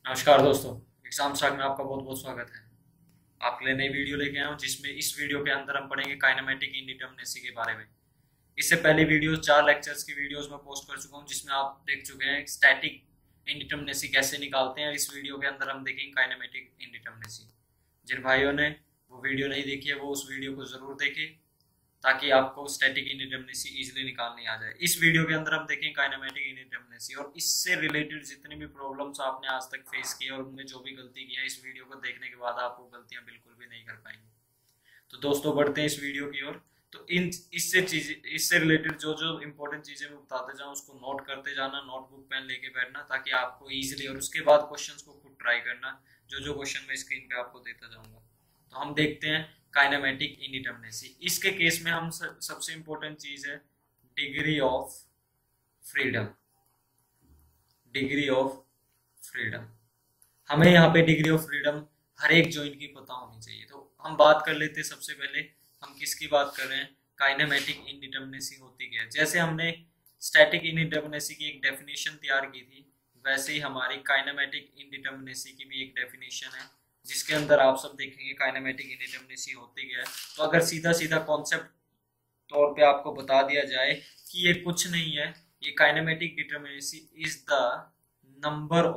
नमस्कार दोस्तों, exam start में आपका बहुत बहुत स्वागत है। आपके लिए नई वीडियो लेके आया हूँ जिसमें इस वीडियो के अंदर हम पढ़ेंगे काइनेमेटिक इंडिटरमिनेसी के बारे में। इससे पहले वीडियो 4 लेक्चर्स की वीडियोस में पोस्ट कर चुका हूँ जिसमें आप देख चुके हैं स्टैटिक इंडिटरमिनेसी कैसे निकालते हैं। इस वीडियो के अंदर हम देखेंगे काइनेमेटिक इंडिटरमिनेसी। जिन भाइयों ने वो वीडियो नहीं देखी है वो उस वीडियो को जरूर देखें ताकि आपको स्टैटिक इंडिटरमिनेसी इजीली निकालनी आ जाए। इस वीडियो के अंदर हम देखेंगे काइनेमेटिक इंडिटरमिनेसी और इससे रिलेटेड जितनी भी प्रॉब्लम्स आपने आज तक फेस किए और उनमें जो भी गलती की है, इस वीडियो को देखने के बाद आप वो गलतियां बिल्कुल भी नहीं कर पाएंगे। तो दोस्तों बढ़ते हैं इस वीडियो की ओर। तो इससे रिलेटेड जो जो इंपॉर्टेंट चीजें मैं बताते जाऊँ उसको नोट करते जाना, नोटबुक पेन लेके बैठना ताकि आपको ईजिली, और उसके बाद क्वेश्चंस को खुद ट्राई करना। जो जो क्वेश्चन मैं स्क्रीन पे आपको देता जाऊंगा। तो हम देखते हैं काइनेमेटिक इंडिटरमिनेसी। इसके केस में हम सबसे इंपॉर्टेंट चीज है degree of freedom. Degree of freedom, हमें यहाँ पे डिग्री ऑफ फ्रीडम हर एक जॉइंट की पता होनी चाहिए। तो हम बात कर लेते हैं सबसे पहले हम किसकी बात कर रहे हैं, काइनेमेटिक इंडिटरमिनेसी होती क्या है। जैसे हमने स्टैटिक इंडिटरमिनेसी की एक डेफिनेशन तैयार की थी, वैसे ही हमारी काइनेमेटिक इंडिटरमिनेसी की भी एक डेफिनेशन है जिसके अंदर आप सब देखेंगे काइनेमेटिक इंडिटरमिनेसी होती क्या है। तो अगर सीधा सीधा कॉन्सेप्ट तौर पे आपको बता दिया जाए कि ये कुछ नहीं है, ये kinematic determinacy is the number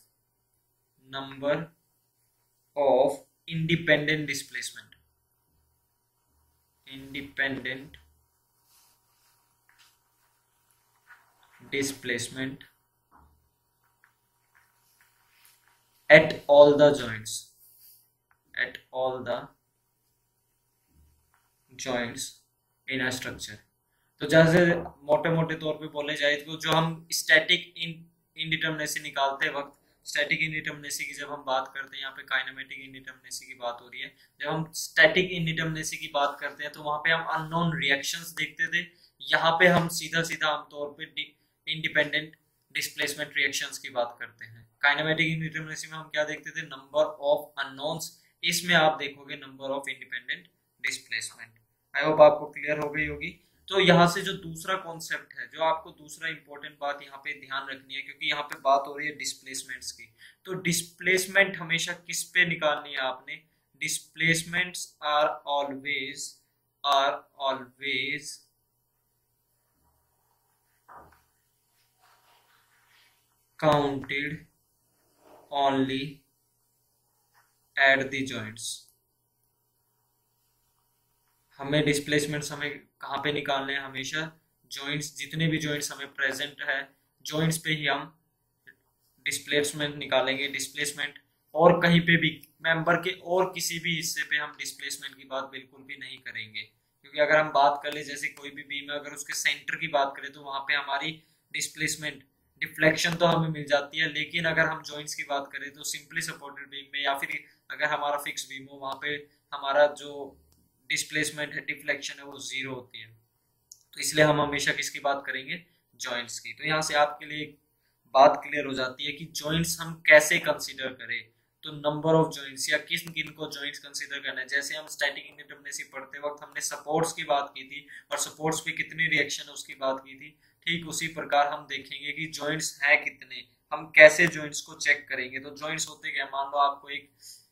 of independent displacement. Independent displacement at all the joints in a structure। तो जैसे मोटे मोटे तौर पे बोले जाए तो जो हम स्टैटिक इंडिटरमिनेसी निकालते वक्त, स्टैटिक इंडिटरमिनेसी की जब हम बात करते हैं, यहाँ पे काइनेमेटिक इंडिटरमिनेसी की बात हो रही है। जब हम स्टैटिक इंडिटरमिनेसी की बात करते हैं तो वहां पे हम अननोन रिएक्शंस देखते थे। यहाँ पे हम सीधा सीधा आमतौर पे इंडिपेंडेंट डिस्प्लेसमेंट रिएक्शंस की बात करते हैं। काइनेमेटिक इंडिटरमिनेसी में हम क्या देखते थे, नंबर ऑफ अननोन्स। इसमें आप देखोगे number of independent displacement. I hope आपको क्लियर हो गई होगी। तो यहाँ से जो दूसरा कॉन्सेप्ट है, जो आपको दूसरा इंपॉर्टेंट बात यहाँ पे ध्यान रखनी है, क्योंकि यहाँ पे बात हो रही है डिस्प्लेसमेंट्स की। तो डिस्प्लेसमेंट हमेशा किस पे निकालनी है आपने, displacements are always counted only at the joints। हमें डिस्प्लेसमेंट्स हमें कहाँ पे निकालने हैं, हमेशा जॉइंट्स, जितने भी जॉइंट्स हमें प्रेजेंट है जॉइंट्स पे ही हम डिस्प्लेसमेंट निकालेंगे। डिस्प्लेसमेंट और कहीं पे भी मेंबर के और किसी भी हिस्से पे हम डिस्प्लेसमेंट की बात बिल्कुल भी नहीं करेंगे, क्योंकि अगर हम बात कर ले जैसे कोई भी बीम है, अगर उसके सेंटर की बात करें तो वहां पे हमारी डिस्प्लेसमेंट डिफ्लेक्शन तो हमें मिल जाती है। लेकिन अगर हम जॉइंट्स की बात करें तो सिंपली सपोर्टेड बीम में, या फिर अगर हमारा फिक्स बीम हो, वहां पे हमारा जो डिस्प्लेसमेंट है, डिफ्लेक्शन है, वो जीरो होती है। तो इसलिए हम हमेशा किसकी बात करेंगे, जॉइंट्स की। तो यहाँ से आपके लिए बात क्लियर हो जाती है कि जॉइंट्स हम कैसे कंसीडर करें। तो नंबर ऑफ जॉइंट्स या किन किन को जॉइंट्स कंसीडर करना है। जैसे हम स्टैटिक इंडिटरमिनेसी पढ़ते वक्त हमने सपोर्ट्स की बात की थी और सपोर्ट्स पे कितनी रिएक्शन है उसकी बात की थी। ठीक उसी प्रकार हम देखेंगे कि जॉइंट्स हैं कितने, हम कैसे जॉइंट्स को चेक करेंगे। तो जॉइंट्स होते क्या, मान लो आपको एक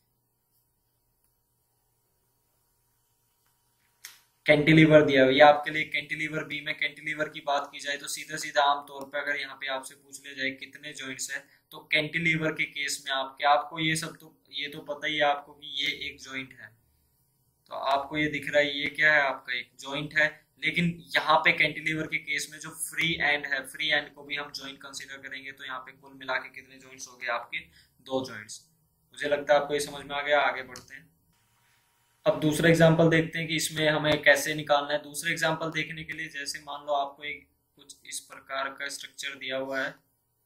कैंटिलीवर दिया हुआ, या आपके लिए कैंटिलीवर बीम है। कैंटिलीवर की बात की जाए तो सीधा सीधा आमतौर पे अगर यहाँ पे आपसे पूछ लिया जाए कितने जॉइंट्स है, तो कैंटिलीवर के केस में आपको ये सब तो ये तो पता ही है आपको कि ये एक जॉइंट है। तो आपको ये दिख रहा है ये क्या है, आपका एक जॉइंट है। लेकिन यहाँ पे कैंटिलीवर के केस में जो फ्री एंड है, फ्री एंड को भी हम जॉइंट कंसीडर करेंगे। तो यहाँ पे कुल मिला के कितने जॉइंट्स हो गए आपके, 2 जॉइंट्स। मुझे लगता है आपको ये समझ में आ गया। आगे बढ़ते हैं। अब दूसरा एग्जांपल देखते हैं कि इसमें हमें कैसे निकालना है। दूसरा एग्जांपल देखने के लिए जैसे मान लो आपको एक कुछ इस प्रकार का स्ट्रक्चर दिया हुआ है।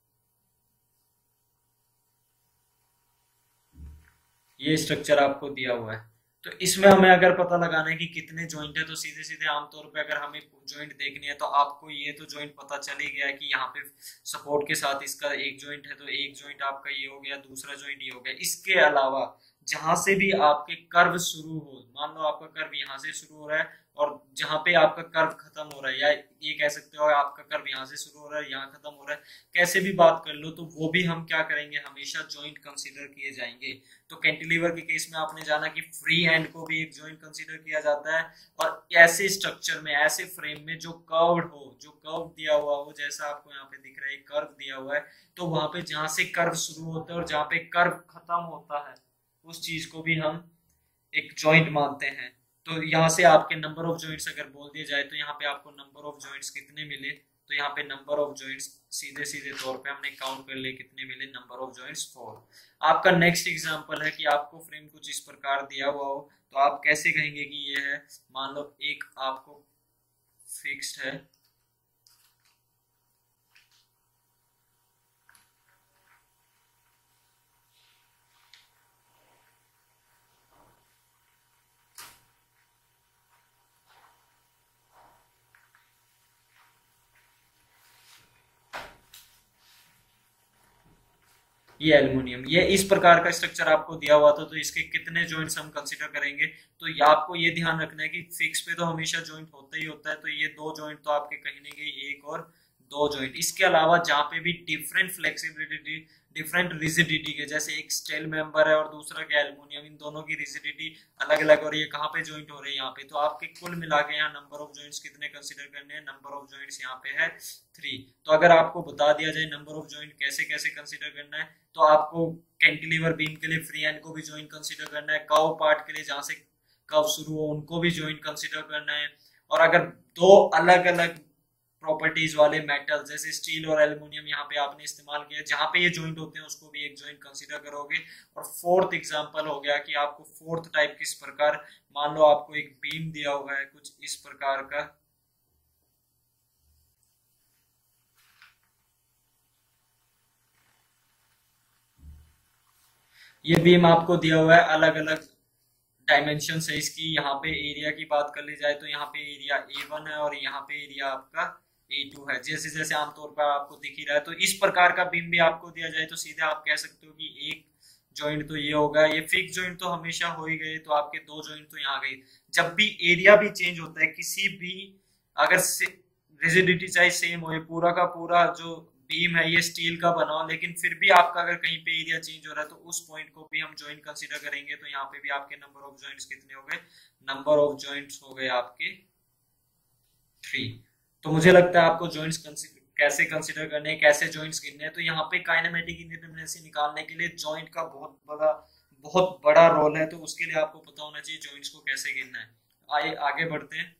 ये स्ट्रक्चर आपको दिया हुआ है, तो इसमें हमें अगर पता लगाना है कि कितने जॉइंट है, तो सीधे सीधे आमतौर पे अगर हमें जॉइंट देखनी है तो आपको ये तो जॉइंट पता चल ही गया है कि यहाँ पे सपोर्ट के साथ इसका एक जॉइंट है, तो एक जॉइंट आपका ये हो गया, दूसरा जॉइंट ये हो गया। इसके अलावा जहां से भी आपके कर्व शुरू हो, मान लो आपका कर्व यहाँ से शुरू हो रहा है और जहाँ पे आपका कर्व खत्म हो रहा है, या ये कह सकते हो आपका कर्व यहाँ से शुरू हो रहा है यहाँ खत्म हो रहा है, कैसे भी बात कर लो, तो वो भी हम क्या करेंगे, हमेशा जॉइंट कंसीडर किए जाएंगे। तो कैंटिलीवर के केस में आपने जाना कि फ्री हैंड को भी एक जॉइंट कंसीडर किया जाता है, और ऐसे स्ट्रक्चर में, ऐसे फ्रेम में जो कर्व्ड हो, जो कर्व दिया हुआ हो, जैसा आपको यहाँ पे दिख रहा है कर्व दिया हुआ है, तो वहां पे जहां से कर्व शुरू होता है और जहां पे कर्व खत्म होता है, उस चीज को भी हम एक जॉइंट मानते हैं। तो यहाँ से आपके नंबर ऑफ जॉइंट्स अगर बोल दिया जाए, तो यहाँ पे आपको नंबर ऑफ जॉइंट्स कितने मिले, तो यहाँ पे नंबर ऑफ जॉइंट्स सीधे सीधे तौर पे हमने काउंट कर लिए, कितने मिले, नंबर ऑफ जॉइंट्स 4। आपका नेक्स्ट एग्जांपल है कि आपको फ्रेम कुछ इस प्रकार दिया हुआ हो, तो आप कैसे कहेंगे कि ये है, मान लो एक आपको फिक्स्ड है, ये एल्युमिनियम, ये इस प्रकार का स्ट्रक्चर आपको दिया हुआ था, तो इसके कितने जॉइंट्स हम कंसीडर करेंगे। तो ये आपको ये ध्यान रखना है कि फिक्स पे तो हमेशा जॉइंट होता ही होता है, तो ये 2 जॉइंट तो आपके कहीं ना कहीं 1 और 2 जॉइंट। इसके अलावा जहाँ पे भी डिफरेंट फ्लेक्सिबिलिटी, डिफरेंट रिजिडिटी के, जैसे एक स्टील मेंबर है और दूसरा क्या एल्युमिनियम, इन दोनों की रिजिडिटी अलग अलग, और ये कहाँ पे जॉइंट हो रहे हैं, यहाँ पे, तो आपके कुल मिला के यहाँ नंबर ऑफ जॉइंट्स कितने कंसीडर करने हैं, नंबर ऑफ जॉइंट्स यहाँ पे है 3। तो अगर आपको बता दिया जाए नंबर ऑफ जॉइंट कैसे कैसे कंसीडर करना है, तो आपको कैंटिलीवर बीम के लिए फ्री हैंड को भी जॉइंट कंसीडर करना है, कर्व पार्ट के लिए जहां से कर्व शुरू हो उनको भी जॉइंट कंसीडर करना है, और अगर 2 अलग अलग प्रॉपर्टीज वाले मेटल जैसे स्टील और एल्युमिनियम यहाँ पे आपने इस्तेमाल किया, जहां पे ये जॉइंट होते हैं उसको भी एक जॉइंट कंसीडर करोगे। और फोर्थ एग्जांपल हो गया कि आपको फोर्थ टाइप किस प्रकार, मान लो आपको एक बीम दिया हुआ है कुछ इस प्रकार का, ये बीम आपको दिया हुआ है, अलग अलग डायमेंशन है इसकी। यहाँ पे एरिया की बात कर ली जाए तो यहाँ पे एरिया A1 है और यहाँ पे एरिया आपका A2 है, जैसे जैसे आमतौर पर आपको दिख ही रहा है। तो इस प्रकार का बीम भी आपको दिया जाए तो सीधे आप कह सकते हो कि एक जॉइंट तो ये होगा, ये फिक्स जॉइंट तो हमेशा हो ही गए, तो आपके 2 जॉइंट तो यहाँ गए। जब भी एरिया भी चेंज होता है किसी भी, अगर रिजिडिटी चाहे सेम हो, पूरा का पूरा जो बीम है ये स्टील का बना हो, लेकिन फिर भी आपका अगर कहीं पे एरिया चेंज हो रहा है तो उस पॉइंट को भी हम जॉइंट कंसीडर करेंगे। तो यहाँ पे भी आपके नंबर ऑफ जॉइंट्स कितने हो गए, नंबर ऑफ जॉइंट्स हो गए आपके 3। तो मुझे लगता है आपको जॉइंट्स कैसे कंसीडर करने हैं, कैसे जॉइंट्स गिनने हैं। तो यहाँ पे काइनेमेटिक इंडिटरमिनेसी निकालने के लिए जॉइंट का बहुत बड़ा रोल है, तो उसके लिए आपको पता होना चाहिए जॉइंट्स को कैसे गिनना है। आइए आगे बढ़ते हैं।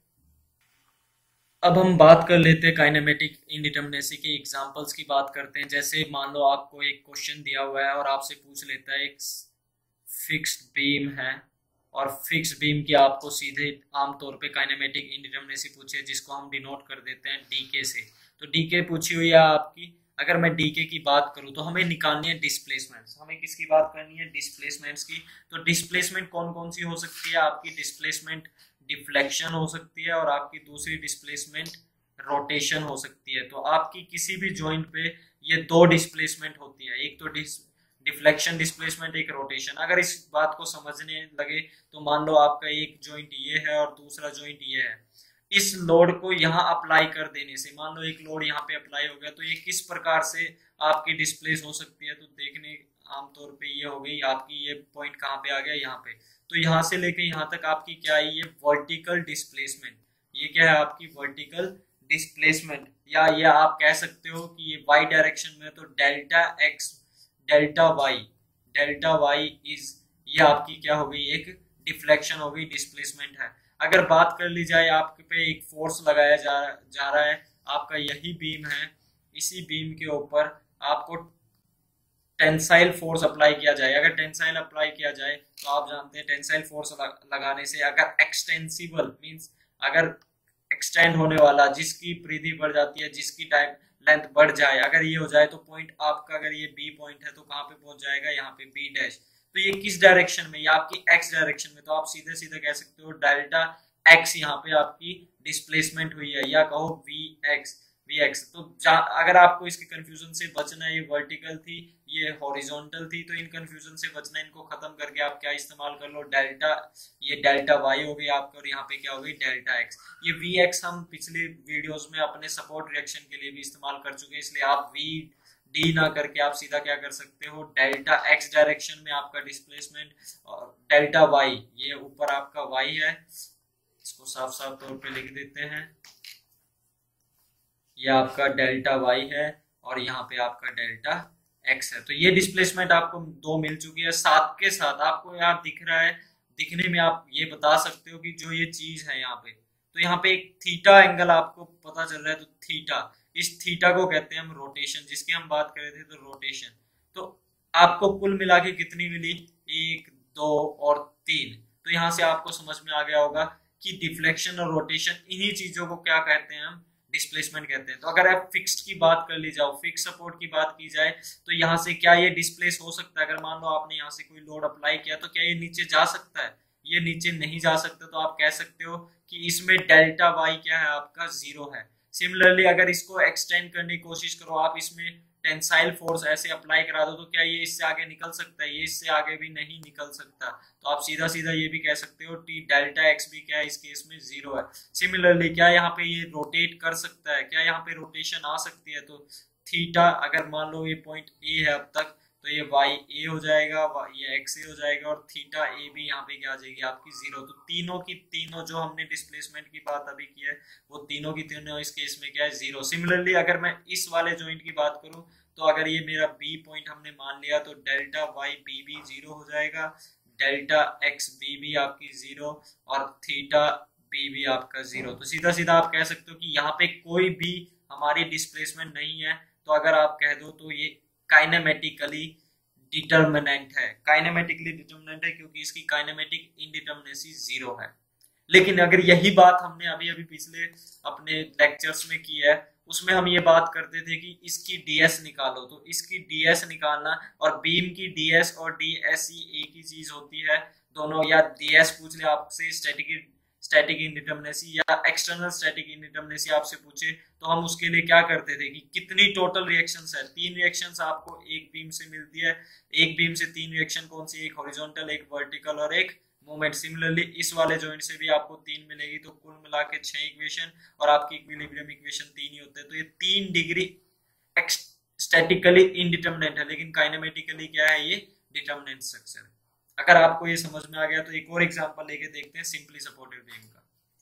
अब हम बात कर लेते हैं काइनेमेटिक इंडिटरमिनेसी के एग्जांपल्स की बात करते हैं। जैसे मान लो आपको एक क्वेश्चन दिया हुआ है और आपसे पूछ लेता है, एक फिक्स्ड बीम है और फिक्स्ड बीम की आपको सीधे आमतौर पे काइनेमेटिक इंडिटरमिनेसी पूछी है, जिसको हम डिनोट कर देते हैं डीके से। तो डीके पूछी हुई है आपकी। अगर मैं डीके की बात करूं तो हमें निकालनी है डिस्प्लेसमेंट्स। हमें किसकी बात करनी है, डिस्प्लेसमेंट्स की। तो डिस्प्लेसमेंट कौन कौन सी हो सकती है आपकी, डिस्प्लेसमेंट डिफ्लेक्शन हो सकती है, और आपकी दूसरी डिस्प्लेसमेंट रोटेशन हो सकती है। तो आपकी किसी भी जॉइंट पे ये 2 डिस्प्लेसमेंट होती है, एक तो डिफ्लेक्शन डिस्प्लेसमेंट, एक रोटेशन। अगर इस बात को समझने लगे तो मान लो आपका एक जॉइंट ये है और दूसरा जॉइंट ये है, इस लोड को यहाँ अप्लाई कर देने से, मान लो एक लोड यहाँ पे अप्लाई हो गया, तो ये किस प्रकार से आपकी डिस्प्लेस हो सकती है। तो देखने आमतौर पे ये हो गई आपकी, ये पॉइंट कहाँ पे आ गया, यहाँ पे। तो यहाँ से लेके यहाँ तक आपकी क्या है, ये वर्टिकल डिस्प्लेसमेंट। ये क्या है आपकी वर्टिकल डिस्प्लेसमेंट, या ये आप कह सकते हो कि ये y डायरेक्शन में, तो delta x delta y is, ये आपकी क्या हो गई, एक डिफ्लेक्शन हो गई, डिस्प्लेसमेंट है। अगर बात कर ली जाए आपके पे एक फोर्स लगाया जा रहा है, आपका यही बीम है, इसी बीम के ऊपर आपको टेंसाइल फोर्स अप्लाई किया जाए। अगर टेंसाइल अप्लाई किया जाए तो आप जानते हैं टेंसाइल फोर्स लगाने से अगर एक्सटेंसिबल मींस अगर एक्सटेंड होने वाला, जिसकी परिधि बढ़ जाती है, जिसकी टाइम लेंथ बढ़ जाए, अगर ये हो जाए तो पॉइंट आपका, अगर ये बी पॉइंट है तो कहाँ पे पहुंच जाएगा, यहाँ पे बी डैश। तो ये किस डायरेक्शन में, ये आपकी एक्स डायरेक्शन में। तो आप सीधे सीधे कह सकते हो डेल्टा एक्स यहाँ पे आपकी डिस्प्लेसमेंट हुई है, या कहो वी एक्स। We x. तो अगर आपको इसके कंफ्यूजन से बचना है, ये वर्टिकल थी ये हॉरिजॉन्टल थी, तो इन कंफ्यूजन से बचना है, इनको खत्म करके आप क्या इस्तेमाल कर लो, डेल्टा, ये डेल्टा वाई हो गई आपका, और यहाँ पे क्या हो गई डेल्टा एक्स। ये वी एक्स हम पिछले वीडियोस में अपने सपोर्ट रिएक्शन के लिए भी इस्तेमाल कर चुके हैं, इसलिए आप वी डी ना करके आप सीधा क्या कर सकते हो, डेल्टा एक्स डायरेक्शन में आपका डिस्प्लेसमेंट, और डेल्टा वाई ये ऊपर आपका वाई है, इसको साफ साफ तौर पे लिख देते हैं, ये आपका डेल्टा वाई है और यहाँ पे आपका डेल्टा एक्स है। तो ये डिस्प्लेसमेंट आपको दो मिल चुकी है। साथ के साथ आपको यहाँ दिख रहा है, दिखने में आप ये बता सकते हो कि जो ये चीज है यहाँ पे, तो यहाँ पे एक थीटा एंगल आपको पता चल रहा है, तो थीटा, इस थीटा को कहते हैं हम रोटेशन, जिसकी हम बात कर रहे थे, तो रोटेशन। तो आपको कुल मिला के कितनी मिली, 1 2 और 3। तो यहाँ से आपको समझ में आ गया होगा कि डिफ्लेक्शन और रोटेशन, इन्हीं चीजों को क्या कहते हैं हम, डिस्प्लेसमेंट कहते हैं। तो अगर आप फिक्स्ड की बात कर ली जाओ, फिक्स सपोर्ट की बात की जाए, तो यहाँ से क्या ये डिस्प्लेस हो सकता है, अगर मान लो आपने यहाँ से कोई लोड अप्लाई किया, तो क्या ये नीचे जा सकता है, ये नीचे नहीं जा सकता। तो आप कह सकते हो कि इसमें डेल्टा वाई क्या है आपका, 0 है। सिमिलरली अगर इसको एक्सटेंड करने की कोशिश करो आप, इसमें टेंसाइल फोर्स ऐसे अप्लाई करा दो, तो क्या ये इससे आगे निकल सकता है, ये इससे आगे भी नहीं निकल सकता। तो आप सीधा सीधा ये भी कह सकते हो टी डेल्टा एक्स भी क्या है, इस केस में 0 है। सिमिलरली क्या यहाँ पे ये रोटेट कर सकता है, क्या यहाँ पे रोटेशन आ सकती है, तो थीटा, अगर मान लो ये पॉइंट ए है अब तक, तो ये वाई ए हो जाएगा, ये एक्स ए हो जाएगा, और थीटा ए भी यहाँ पे क्या आ जाएगी आपकी 0। तो तीनों की तीनों जो हमने डिस्प्लेसमेंट की बात अभी की है, वो तीनों की तीनों इस केस में क्या है, 0। सिमिलरली अगर मैं इस वाले जॉइंट की बात करूं, तो अगर ये मेरा बी पॉइंट हमने मान लिया, तो डेल्टा वाई बी भी 0 हो जाएगा, डेल्टा एक्स बी भी आपकी 0, और थीटा बी भी आपका 0। तो सीधा सीधा आप कह सकते हो कि यहाँ पे कोई भी हमारी डिस्प्लेसमेंट नहीं है। तो अगर आप कह दो तो ये काइनेमेटिकली डिटर्मिनेंट है, काइनेमेटिकली डिटर्मिनेंट है क्योंकि इसकी काइनेमेटिक इनडिटर्मिनेसी 0 है। लेकिन अगर यही बात हमने अभी अभी पिछले अपने लेक्चर्स में की है, उसमें हम ये बात करते थे कि इसकी डीएस निकालो, तो इसकी डीएस निकालना और बीम की डीएस और डीएसई एक ही चीज होती है दोनों, या डीएस पूछ ले आपसे स्टैटिक इंडिटर्मिनेसी या एक्सटर्नल स्टैटिक इंडिटर्मिनेसी आपसे पूछे, तो हम उसके लिए क्या करते थे कि कितनी टोटल रिएक्शंस है, 3 रिएक्शंस आपको एक बीम से मिलती है, एक बीम से 3 रिएक्शन कौन सी, एक हॉरिजॉन्टल, एक वर्टिकल और एक मोमेंट। सिमिलरली इस वाले जॉइंट से भी आपको 3 मिलेगी, तो कुल मिला के 6 इक्वेशन, और आपकी इक्विलिब्रियम इक्वेशन 3 ही होते हैं। तो ये 3 डिग्री स्टैटिकली इनडिटर्मिनेंट है, लेकिन काइनेमेटिकली क्या है, ये डिटर्मिनेंट स्ट्रक्चर है। अगर आपको ये समझ में आ गया, तो एक और एग्जांपल लेके देखते हैं सिंपली सपोर्टेड बीम का।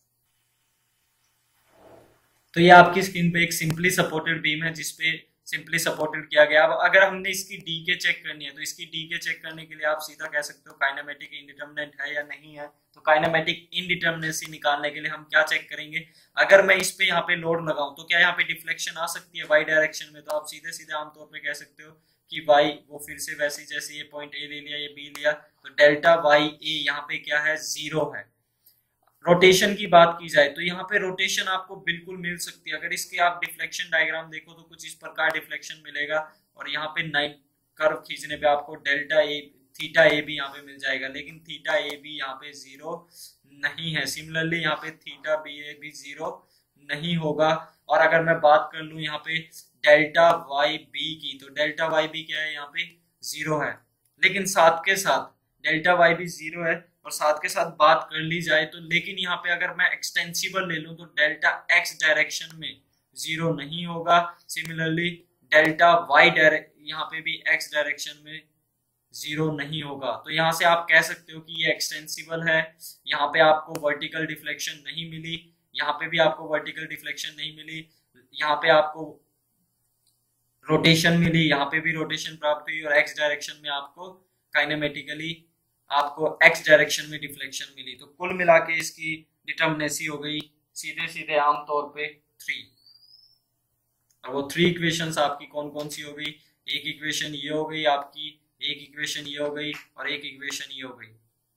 तो ये आपकी स्क्रीन पे एक सिंपली सपोर्टेड बीम है, जिसपे सिंपली सपोर्टेड किया गया। अब अगर हमने इसकी डी के चेक करनी है, तो इसकी डी के चेक करने के लिए आप सीधा कह सकते हो काइनेमेटिक इनडिटर्मिनेंट है या नहीं है। तो काइनेमेटिक इनडिटर्मिनेसी निकालने के लिए हम क्या चेक करेंगे, अगर मैं इस पे यहाँ पे लोड लगाऊं, तो क्या यहाँ पे डिफ्लेक्शन आ सकती है वाई डायरेक्शन में। तो आप सीधे सीधे आमतौर पर कह सकते हो कि वाई, वो फिर से वैसे जैसे ये पॉइंट ए ले लिया, ये बी लिया, तो डेल्टा वाई ए यहाँ पे क्या है, 0 है। रोटेशन की बात की जाए, तो यहाँ पे रोटेशन आपको बिल्कुल मिल सकती है। अगर इसके आप डिफ्लेक्शन डायग्राम देखो, तो कुछ इस प्रकार डिफ्लेक्शन मिलेगा, और यहाँ पे 9 कर्व खींचने पे आपको डेल्टा ए, थीटा ए भी यहाँ पे मिल जाएगा, लेकिन थीटा ए भी यहाँ पे 0 नहीं है। सिमिलरली यहाँ पे थीटा बी ए भी 0 नहीं होगा। और अगर मैं बात कर लूँ यहाँ पे डेल्टा वाई बी की, तो डेल्टा वाई बी क्या है, यहाँ पे 0 है। लेकिन साथ के साथ डेल्टा वाई भी 0 है, और साथ के साथ बात कर ली जाए तो, लेकिन यहाँ पे अगर मैं एक्सटेंसिबल ले लूं, तो डेल्टा एक्स डायरेक्शन में 0 नहीं होगा। सिमिलरली डेल्टा वाई यहाँ पे भी एक्स डायरेक्शन में 0 नहीं होगा। तो यहाँ से आप कह सकते हो कि ये एक्सटेंसिबल है। यहाँ पे आपको वर्टिकल डिफ्लेक्शन नहीं मिली, यहाँ पे भी आपको वर्टिकल डिफ्लेक्शन नहीं मिली, यहाँ पे आपको रोटेशन मिली, यहाँ पे भी रोटेशन प्राप्त हुई, और एक्स डायरेक्शन में आपको काइनेमेटिकली आपको एक्स डायरेक्शन में डिफ्लेक्शन मिली। तो कुल मिला के इसकी डिटर्मिनेसी हो गई सीधे सीधे आमतौर पे 3। और वो 3 इक्वेशंस आपकी कौन कौन सी हो गई, एक इक्वेशन ये हो गई आपकी, एक इक्वेशन ये हो गई, और एक इक्वेशन ये हो गई।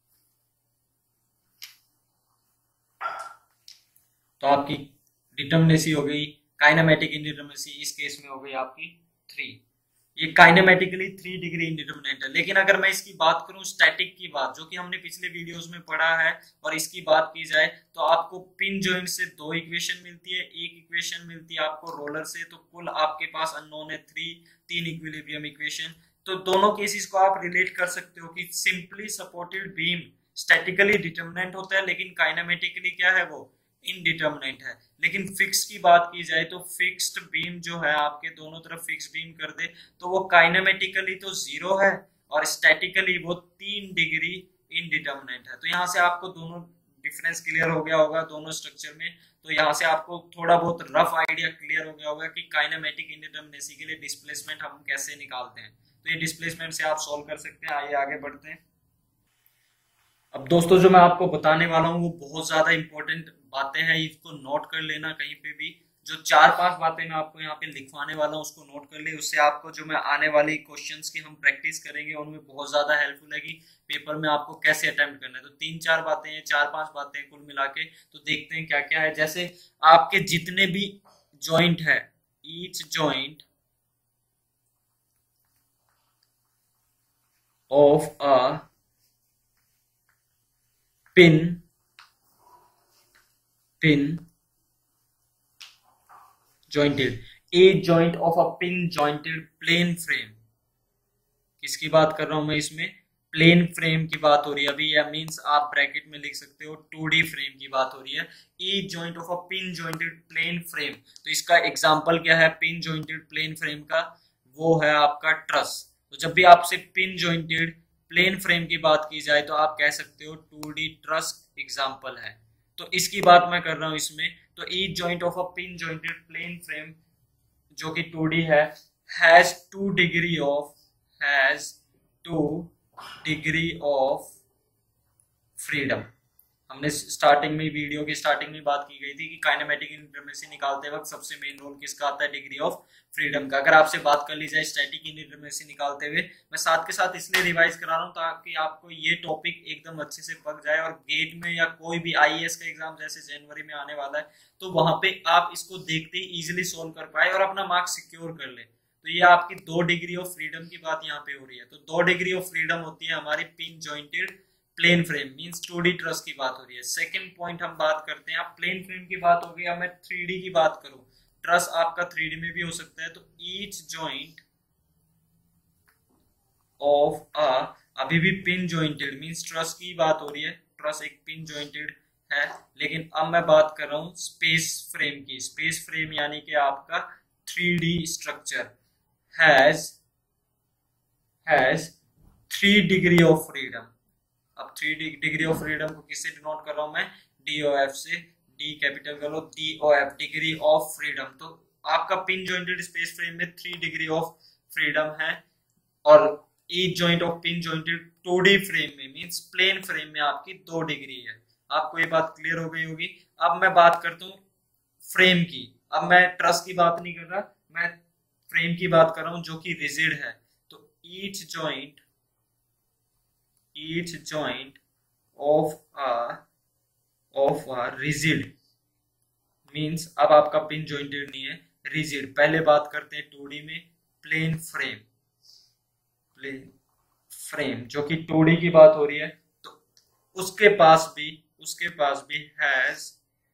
तो आपकी डिटर्मिनेसी हो गई, काइनेमेटिक इनडिटर्मिनेसी इस केस में हो गई आपकी 3। ये काइनेमेटिकली 3 डिग्री इंडिटरमिनेट है। लेकिन अगर मैं इसकी बात करूं स्टैटिक की बात, जो कि हमने पिछले वीडियोस में पढ़ा है, और इसकी बात की जाए तो आपको पिन जॉइंट से 2 इक्वेशन मिलती है, एक इक्वेशन मिलती है आपको रोलर से, तो कुल आपके पास अननोन है 3 इक्विलिब्रियम इक्वेशन। तो दोनों केसेस को आप रिलेट कर सकते हो कि simply supported beam statically determinant होता है, लेकिन काइनेमेटिकली क्या है, वो इनडिटरमिनेंट है। लेकिन फिक्स की बात की जाए तो फिक्स्ड बीम जो है, आपके दोनों तरफ फिक्स बीम कर दे तो वो काइनेमेटिकली तो 0 है और स्टैटिकली वो 3 डिग्री इनडिटरमिनेंट है। तो यहाँ से आपको दोनों डिफरेंस क्लियर हो गया होगा दोनों स्ट्रक्चर में। तो यहाँ से आपको थोड़ा बहुत रफ आइडिया क्लियर हो गया होगा कि काइनेमेटिक इंडिटरमिनेसी के लिए डिस्प्लेसमेंट हम कैसे निकालते हैं। तो ये डिस्प्लेसमेंट से आप सॉल्व कर सकते हैं। आइए आगे बढ़ते हैं। अब दोस्तों जो मैं आपको बताने वाला हूँ वो बहुत ज्यादा इंपॉर्टेंट बातें हैं, इसको नोट कर लेना कहीं पे भी। जो 4-5 बातें मैं आपको यहाँ पे लिखवाने वाला हूँ उसको नोट कर ले, उससे आपको जो मैं आने वाली क्वेश्चंस की हम प्रैक्टिस करेंगे उनमें बहुत ज्यादा हेल्पफुल है कि पेपर में आपको कैसे अटेम्प्ट करना है। तो 3-4 बातें हैं, 4-5 बातें कुल मिला के। तो देखते हैं क्या क्या है। जैसे आपके जितने भी जॉइंट है, each joint of a pin jointed, a joint of a pin jointed plane frame। किसकी बात कर रहा हूं मैं इसमें, प्लेन फ्रेम की बात हो रही है अभी। या मींस आप ब्रैकेट में लिख सकते हो 2D फ्रेम की बात हो रही है। Each joint of a pin jointed plane frame, तो इसका एग्जांपल क्या है पिन जॉइंटेड प्लेन फ्रेम का, वो है आपका ट्रस। तो जब भी आपसे पिन जॉइंटेड प्लेन फ्रेम की बात की जाए तो आप कह सकते हो 2D ट्रस एग्जांपल है। तो इसकी बात मैं कर रहा हूं इसमें। तो each joint of a pin jointed plane frame जो कि 2D है, हैज 2 डिग्री ऑफ फ्रीडम। हमने स्टार्टिंग में, वीडियो की स्टार्टिंग में बात की गई थी कि काइनेमेटिक इंडिटरमिनेसी निकालते वक्त सबसे मेन रोल किसका आता है, डिग्री ऑफ फ्रीडम का। अगर आपसे बात कर ली जाए स्टैटिक इंडिटरमिनेसी निकालते हुए, मैं साथ के साथ इसलिए रिवाइज करा रहा हूँ ताकि आपको ये टॉपिक एकदम अच्छे से पक जाए और गेट में या कोई भी आईएएस का एग्जाम जैसे जनवरी में आने वाला है तो वहां पे आप इसको देखते ही इजिली सोल्व कर पाए और अपना मार्क्स सिक्योर कर ले। तो ये आपकी 2 डिग्री ऑफ फ्रीडम की बात यहाँ पे हो रही है। तो 2 डिग्री ऑफ फ्रीडम होती है हमारी pin jointed plane frame, means 2D truss की बात हो रही है। सेकंड पॉइंट हम बात करते हैं, अब प्लेन फ्रेम की बात हो गई। अब मैं 3D की बात करूं, ट्रस आपका 3D में भी हो सकता है। तो ईच जॉइंट ऑफ अ, अभी भी पिन जॉइंटेड मींस ट्रस की बात हो रही है, ट्रस एक पिन जॉइंटेड है। लेकिन अब मैं बात कर रहा हूं स्पेस फ्रेम की। स्पेस फ्रेम यानी कि आपका 3D structure has 3 degree of freedom. अब 3 डिग्री ऑफ फ्रीडम को किससे डिनोट कर रहा हूं मैं, DOF से। डी कैपिटल कर लो, DOF डिग्री ऑफ फ्रीडम। तो आपका पिन जॉइंटेड स्पेस फ्रेम में 3 डिग्री ऑफ फ्रीडम है और each joint of pin jointed 2D frame में मींस प्लेन फ्रेम में आपकी 2 डिग्री है। आपको ये बात क्लियर हो गई होगी। अब मैं बात करता हूँ फ्रेम की। अब मैं ट्रस की बात नहीं कर रहा, मैं फ्रेम की बात कर रहा हूं जो कि रिजिड है। तो each joint of a rigid means, अब आपका पिन जॉइंटेड नहीं है, रिजिड। पहले बात करते हैं 2D में, प्लेन फ्रेम जो कि 2D की बात हो रही है। तो उसके पास भी हैज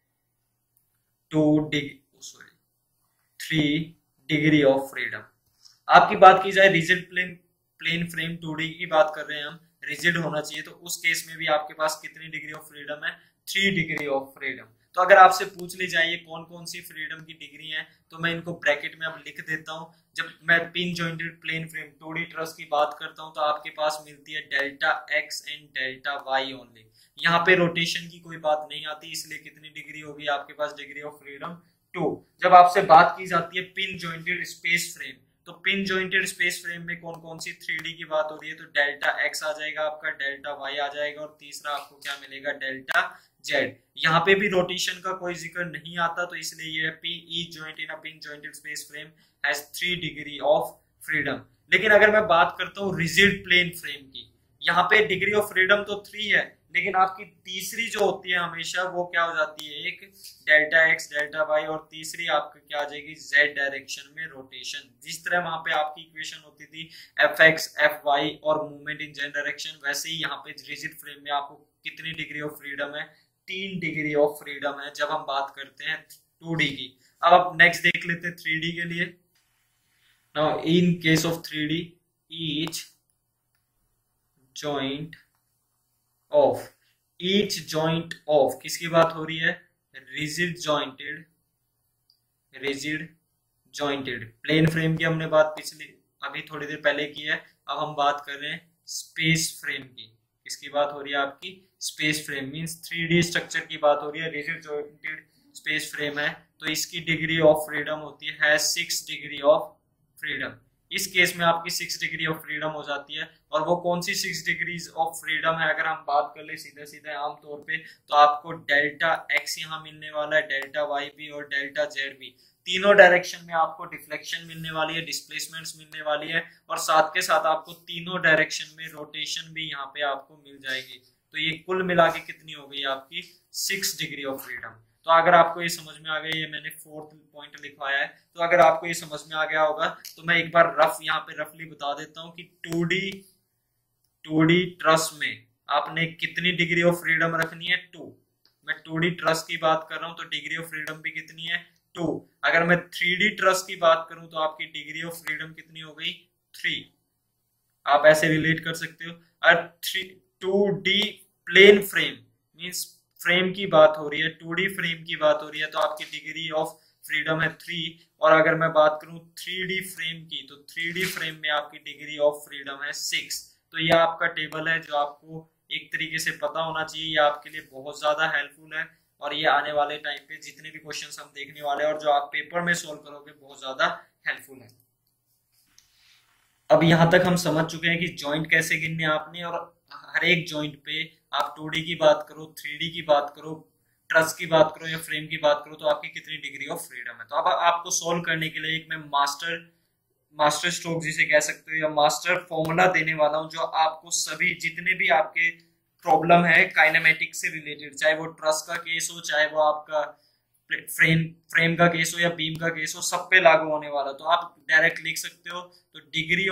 3 डिग्री ऑफ फ्रीडम। आपकी बात की जाए रिजिड प्लेन फ्रेम 2D की बात कर रहे हैं हम, रिजिड होना चाहिए। तो उस केस में भी आपके पास कितनी डिग्री ऑफ फ्रीडम है, 3 डिग्री ऑफ फ्रीडम। तो अगर आपसे पूछ ली जाए कौन कौन सी फ्रीडम की डिग्री है, तो मैं इनको ब्रैकेट में अब लिख देता हूं। जब मैं pin jointed plane frame 2D truss की बात करता हूं तो आपके पास मिलती है delta x and delta y only. यहाँ पे रोटेशन की कोई बात नहीं आती, इसलिए कितनी डिग्री होगी आपके पास, डिग्री ऑफ फ्रीडम 2। जब आपसे बात की जाती है पिन जॉइंटेड स्पेस फ्रेम, तो पिन जॉइंटेड स्पेस फ्रेम में कौन कौन सी 3D की बात हो रही है, तो डेल्टा x आ जाएगा आपका, डेल्टा y आ जाएगा और तीसरा आपको क्या मिलेगा, डेल्टा z। यहाँ पे भी रोटेशन का कोई जिक्र नहीं आता, तो इसलिए ये each joint in a pin jointed space frame has 3 degree of freedom. लेकिन अगर मैं बात करता हूँ रिजिड प्लेन फ्रेम की, यहाँ पे डिग्री ऑफ फ्रीडम तो 3 है, लेकिन आपकी तीसरी जो होती है हमेशा वो क्या हो जाती है, एक डेल्टा एक्स डेल्टा वाई, और तीसरी आपकी क्या आ जाएगी, जेड डायरेक्शन में रोटेशन। जिस तरह वहां पे आपकी इक्वेशन होती थी एफ एक्स एफ वाई और मूवमेंट इन जेड डायरेक्शन, वैसे ही यहाँ पे रिजिड फ्रेम में आपको कितनी डिग्री ऑफ फ्रीडम है, 3 डिग्री ऑफ फ्रीडम है जब हम बात करते हैं 2D की। अब आप नेक्स्ट देख लेते हैं 3D के लिए। Now in case of 3D, each joint of किसकी बात हो रही है, रिजिड जॉइंटेड प्लेन फ्रेम की हमने बात पिछली अभी थोड़ी देर पहले की है। अब हम बात कर रहे हैं स्पेस फ्रेम की। किसकी बात हो रही है आपकी, space frame means 3D structure की बात हो रही है, रिजिड जॉइंटेड स्पेस फ्रेम है, तो इसकी डिग्री ऑफ फ्रीडम होती है 6 डिग्री ऑफ फ्रीडम। इस केस में आपकी 6 डिग्री ऑफ फ्रीडम हो जाती है। और वो कौन सी 6 डिग्रीज ऑफ फ्रीडम है, अगर हम बात कर ले सीधे सीधे आमतौर पे, तो आपको डेल्टा एक्स यहाँ मिलने वाला है, डेल्टा वाई भी और डेल्टा जेड भी। तीनों डायरेक्शन में आपको डिफ्लेक्शन मिलने वाली है, डिस्प्लेसमेंट्स मिलने वाली है, और साथ के साथ आपको तीनों डायरेक्शन में रोटेशन भी यहाँ पे आपको मिल जाएगी। तो ये कुल मिला के कितनी हो गई आपकी 6 डिग्री ऑफ फ्रीडम। तो अगर आपको ये समझ में आ गया, ये मैंने 4th पॉइंट लिखवाया है, तो अगर आपको ये समझ में आ गया होगा तो मैं एक बार यहाँ पे रफली बता देता हूँ कि 2D ट्रस में आपने कितनी डिग्री ऑफ फ्रीडम रखनी है, 2। मैं 2D ट्रस की बात कर रहा हूँ तो डिग्री ऑफ फ्रीडम भी कितनी है, 2। अगर मैं 3D ट्रस की बात करूं तो आपकी डिग्री ऑफ फ्रीडम कितनी हो गई, 3। आप ऐसे रिलेट कर सकते हो। और 2D plane frame means frame की बात हो रही है, 2D फ्रेम की बात हो रही है, तो आपकी डिग्री ऑफ फ्रीडम है 3। और अगर मैं बात करूं 3D फ्रेम की, तो 3D फ्रेम में आपकी डिग्री ऑफ फ्रीडम है 6। तो ये आपका टेबल है जो आपको एक तरीके से पता होना चाहिए, ये आपके लिए बहुत ज्यादा हेल्पफुल है, और ये आने वाले टाइम पे जितने भी क्वेश्चंस हम देखने वाले हैं और जो आप पेपर में सोल्व करोगे बहुत ज्यादा हेल्पफुल है। अब यहाँ तक हम समझ चुके हैं कि जॉइंट कैसे गिनने आपने, और हर एक जॉइंट पे आप 2D की बात करो, 3D की बात करो, ट्रस की बात करो या फ्रेम की बात करो, तो आपकी कितनी डिग्री ऑफ फ्रीडम है। तो अब आपको सोल्व करने के लिए एक मैं मास्टर स्ट्रोक जिसे कह सकते हो या मास्टर फॉर्मूला देने वाला हूं, जो आपको सभी जितने भी आपके प्रॉब्लम है काइनेमेटिक्स से रिलेटेड, चाहे वो ट्रस का केस हो, चाहे वो आपका फ्रेम का केस हो या बीम का केस हो, सब पे लागू होने वाला। तो आप डायरेक्ट लिख सकते हो। तो डिग्री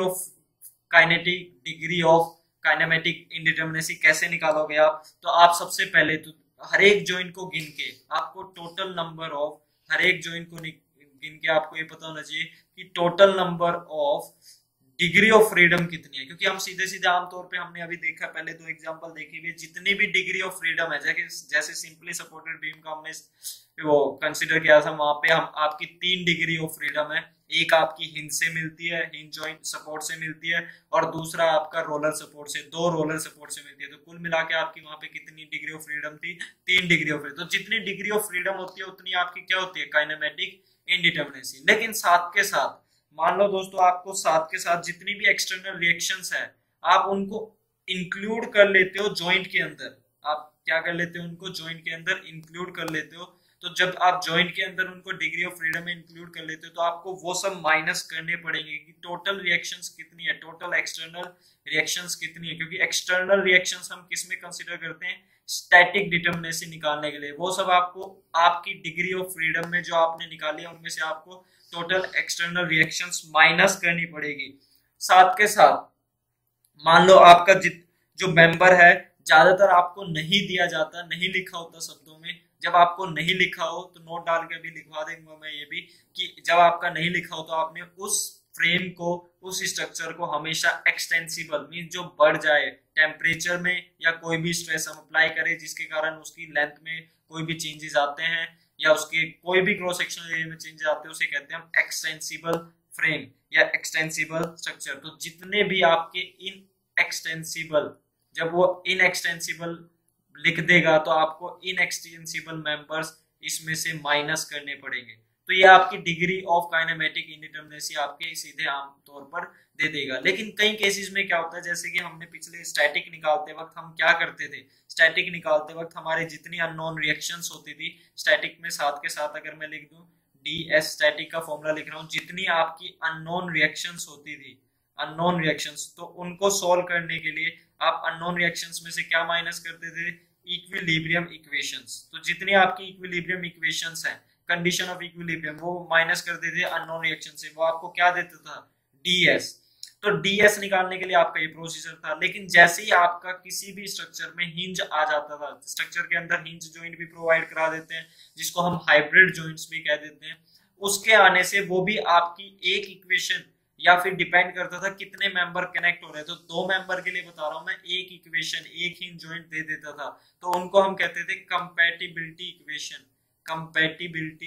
ऑफ काइनेमेटिक इनडिटरमिनेसी कैसे निकालोगे आप, तो आप सबसे पहले तो हर एक जॉइंट को गिन के आपको टोटल नंबर ऑफ, हर एक जॉइंट को गिन के आपको ये पता होना चाहिए कि total number of degree of freedom कितनी है। क्योंकि हम सीधे सीधे आमतौर पे हमने अभी देखा, पहले 2 एग्जांपल देखे हुए, जितनी भी डिग्री ऑफ फ्रीडम है, जैसे सिंपली सपोर्टेड बीम का हमने वो कंसीडर किया था, वहां पे हम आपकी 3 डिग्री ऑफ फ्रीडम है। एक आपकी हिंज से मिलती है, हिंज जॉइंट सपोर्ट से मिलती है, और दूसरा आपका रोलर सपोर्ट से, 2 रोलर सपोर्ट से मिलती है। तो कुल मिला के आपकी वहां पे कितनी डिग्री ऑफ फ्रीडम थी, 3 डिग्री ऑफ फ्रीडम। तो जितनी डिग्री ऑफ फ्रीडम होती है उतनी आपकी क्या होती है, काइनेमेटिक इनडिटरमिनेसी। लेकिन साथ के साथ मान लो दोस्तों, आपको साथ के साथ जितनी भी एक्सटर्नल रिएक्शंस है आप उनको इंक्लूड कर लेते हो जॉइंट के अंदर। आप क्या कर लेते हो, उनको जॉइंट के अंदर इंक्लूड कर लेते हो। तो जब आप जॉइंट के अंदर उनको डिग्री ऑफ फ्रीडम में इंक्लूड कर लेते हो, तो आपको वो सब माइनस करने पड़ेंगे कि टोटल रिएक्शंस कितनी है, टोटल एक्सटर्नल रिएक्शंस कितनी है। क्योंकि एक्सटर्नल रिएक्शंस हम किस में कंसीडर करते हैं, स्टैटिक डिटरमिनेसी निकालने के लिए। वो सब आपको आपकी डिग्री ऑफ फ्रीडम में जो आपने निकाली है उनमें से आपको टोटल एक्सटर्नल रिएक्शंस माइनस करनी पड़ेगी। साथ के साथ मान लो आपका जो मेंबर है, ज्यादातर आपको नहीं दिया जाता, नहीं लिखा होता शब्दों में। जब आपको नहीं लिखा हो तो नोट डाल के भी लिखवा देंगे मैं ये भी, कि जब आपका नहीं लिखा हो तो आपने उस फ्रेम को, उस स्ट्रक्चर को हमेशा एक्सटेंसिबल मीन जो बढ़ जाए टेम्परेचर में या कोई भी स्ट्रेस हम अप्लाई करें जिसके कारण उसकी लेंथ में कोई भी चेंजेस आते हैं या उसके कोई भी क्रॉस सेक्शनल एरिया में चेंजेस आते हैं, उसे कहते हैं हम एक्सटेंसिबल फ्रेम या एक्सटेंसिबल स्ट्रक्चर। तो जितने भी आपके इन एक्सटेंसिबल, जब वो इन एक्सटेंसिबल लिख देगा तो आपको इन एक्सटेंसिबल मेंबर्स इसमें से माइनस करने पड़ेंगे। तो ये आपकी डिग्री ऑफ काइनेमेटिक इंडिटरमिनेसी आपके सीधे आमतौर पर दे देगा। लेकिन कई केसेस में क्या होता है, जैसे कि हमने पिछले स्टैटिक निकालते वक्त हम क्या करते थे, स्टैटिक निकालते वक्त हमारे जितनी अननोन रिएक्शंस होती थी, स्टैटिक में साथ के साथ अगर मैं लिख दूं ds स्टैटिक का फॉर्मूला लिख रहा हूं, जितनी आपकी अननोन रिएक्शंस होती थी अननोन रिएक्शंस, तो उनको सॉल्व करने के लिए आप अननोन रिएक्शंस में से क्या माइनस करते थे, इक्विलिब्रियम इक्वेशंस। तो जितनी आपकी इक्विलिब्रियम इक्वेशंस हैं, कंडीशन ऑफ इक्विलिब्रियम, वो माइनस करते थे अननोन रिएक्शन से, वो आपको क्या देता था, डीएस। तो डीएस निकालने के लिए आपका ये प्रोसीजर था। लेकिन जैसे ही आपका किसी भी स्ट्रक्चर में हिंज आ जाता था, स्ट्रक्चर के अंदर हिंज जॉइंट भी प्रोवाइड करा देते हैं, जिसको हम हाइब्रिड जॉइंट्स भी कह देते हैं, उसके आने से वो भी आपकी एक इक्वेशन, या फिर डिपेंड करता था कितने मेंबर कनेक्ट हो रहे हैं। तो 2 मेंबर के लिए बता रहा हूं मैं, एक इक्वेशन, एक हिंज जॉइंट दे देता था, तो उनको हम कहते थे compatibility equation, compatibility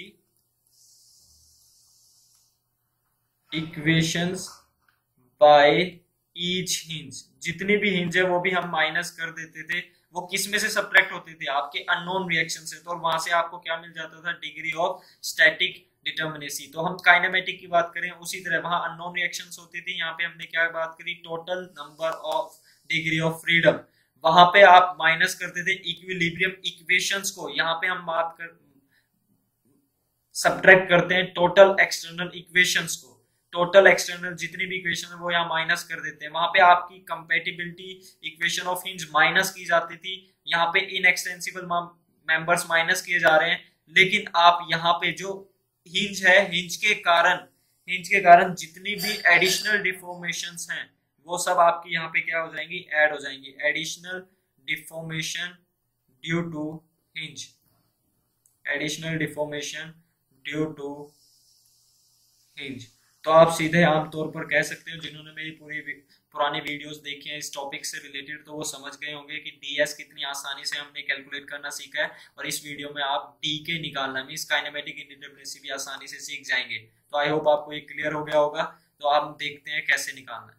equations by each hinge. जितनी भी हिंज है वो भी हम माइनस कर देते थे। वो किस में से सब्ट्रैक्ट होते थे, आपके अननोन रिएक्शन से। तो वहां से आपको क्या मिल जाता था, डिग्री ऑफ स्टैटिक डिटर्मिनेसी। तो हम काइनेमेटिक की बात करें, उसी तरह वहां अननोन रिएक्शंस होती थी, यहाँ पे हमने क्या बात करी, total number of degree of freedom. वहां पे आप माइनस करते थे इक्विलिब्रियम इक्वेशंस को, यहाँ पे हम बात कर सब्ट्रैक्ट करते हैं टोटल एक्सटर्नल इक्वेशंस को। टोटल एक्सटर्नल जितनी भी इक्वेशन है वो यहाँ माइनस कर देते हैं। वहां पे आपकी compatibility equation of hinge minus की जाती थी, यहाँ पे इनएक्सटेंसिबल मेंबर्स माइनस किए जा रहे हैं। लेकिन आप यहाँ पे जो हिंज है, हिंज के कारण जितनी भी एडिशनल डिफॉर्मेशंस हैं वो सब आपकी यहाँ पे क्या हो जाएंगी, ऐड हो जाएंगी। Additional deformation due to hinge, additional deformation due to hinge. तो आप सीधे आमतौर पर कह सकते हो, जिन्होंने मेरी पुरानी वीडियोस देखी हैं इस टॉपिक से रिलेटेड, तो वो समझ गए होंगे कि डीएस कितनी आसानी से हमने कैलकुलेट करना सीखा है। और इस वीडियो में आप डी के निकालना, मींस काइनेमेटिक इंडिटरमिनेसी भी आसानी से सीख जाएंगे। तो आई होप आपको ये क्लियर हो गया होगा। तो आप देखते हैं कैसे निकालना है।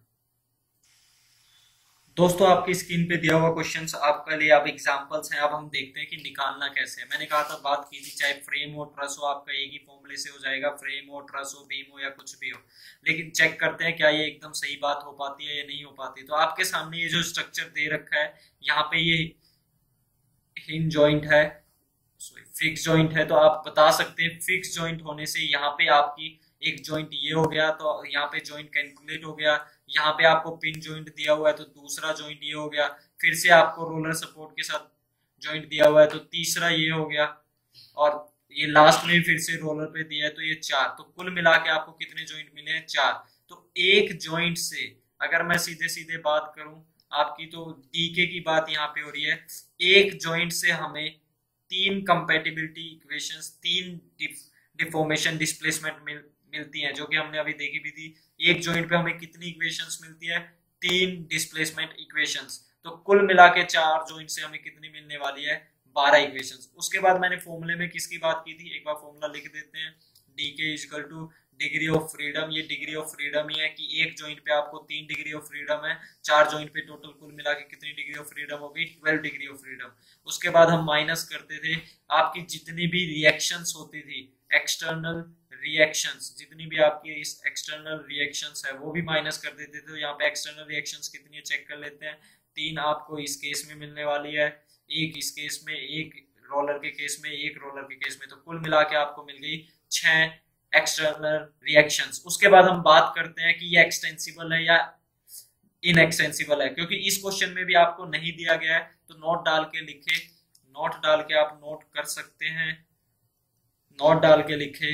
दोस्तों, आपकी स्क्रीन पे दिया हुआ क्वेश्चंस आपके लिए अब एग्जांपल्स हैं। अब हम देखते हैं कि निकालना कैसे है। मैंने कहा था, बात की थी, चाहे फ्रेम हो ट्रस हो, आपका एक ही फॉर्मूले से हो जाएगा, फ्रेम हो ट्रस हो बीम हो या कुछ भी हो। लेकिन चेक करते हैं क्या ये एकदम सही बात हो पाती है या नहीं हो पाती। तो आपके सामने ये जो स्ट्रक्चर दे रखा है, यहाँ पे ये हिंज जॉइंट है, फिक्स जॉइंट है। तो आप बता सकते हैं फिक्स जॉइंट होने से यहाँ पे आपकी एक जॉइंट ये हो गया, तो यहाँ पे जॉइंट कैलकुलेट हो गया। यहाँ पे आपको पिन जॉइंट दिया हुआ है तो दूसरा जॉइंट ये हो गया। फिर से आपको रोलर सपोर्ट के साथ जॉइंट दिया हुआ है तो तीसरा ये हो गया। और ये लास्ट में फिर से रोलर पे दिया है तो ये 4। तो कुल मिला के आपको कितने जॉइंट मिले हैं, 4। तो एक जॉइंट से अगर मैं सीधे सीधे बात करूं आपकी, तो डीके की बात यहाँ पे हो रही है। एक जॉइंट से हमें 3 कंपैटिबिलिटी इक्वेशंस, 3 डिफॉर्मेशन डिस्प्लेसमेंट मिलती हैं, जो कि हमने अभी देखी भी थी। एक जॉइंट पे हमें कितनी इक्वेशंस मिलती है, 3 डिस्प्लेसमेंट इक्वेशंस। तो कुल मिला के 4 जॉइंट से हमें कितनी मिलने वाली है, 12 इक्वेशंस। उसके बाद मैंने फॉर्मूले में किसकी बात की थी, एक बार फॉर्मूला लिख देते हैं। डी के equal to degree of freedom. ये डिग्री ऑफ फ्रीडम ही है कि एक जॉइंट पे आपको 3 डिग्री ऑफ फ्रीडम है, 4 जॉइंट पे टोटल कुल मिला के कितनी डिग्री ऑफ फ्रीडम होगी, 12 डिग्री ऑफ फ्रीडम। उसके बाद हम माइनस करते थे आपकी जितनी भी रिएक्शंस होती थी, एक्सटर्नल रिएक्शंस, जितनी भी आपकी इस एक्सटर्नल रिएक्शंस है वो भी माइनस कर देते थे। तो यहाँ पे एक्सटर्नल रिएक्शंस कितनी है चेक कर लेते हैं। 3 आपको इस केस में मिलने वाली है, एक इस केस में, एक रोलर के केस में, एक रोलर के केस में। तो कुल मिला के आपको मिल गई 6 एक्सटर्नल रिएक्शंस। उसके बाद हम बात करते हैं कि ये एक्सटेंसिबल है या इनएक्सटेंसिबल है, क्योंकि इस क्वेश्चन में भी आपको नहीं दिया गया है। तो नोट डाल के लिखे, नोट डाल के आप नोट कर सकते हैं। नोट डाल के लिखे,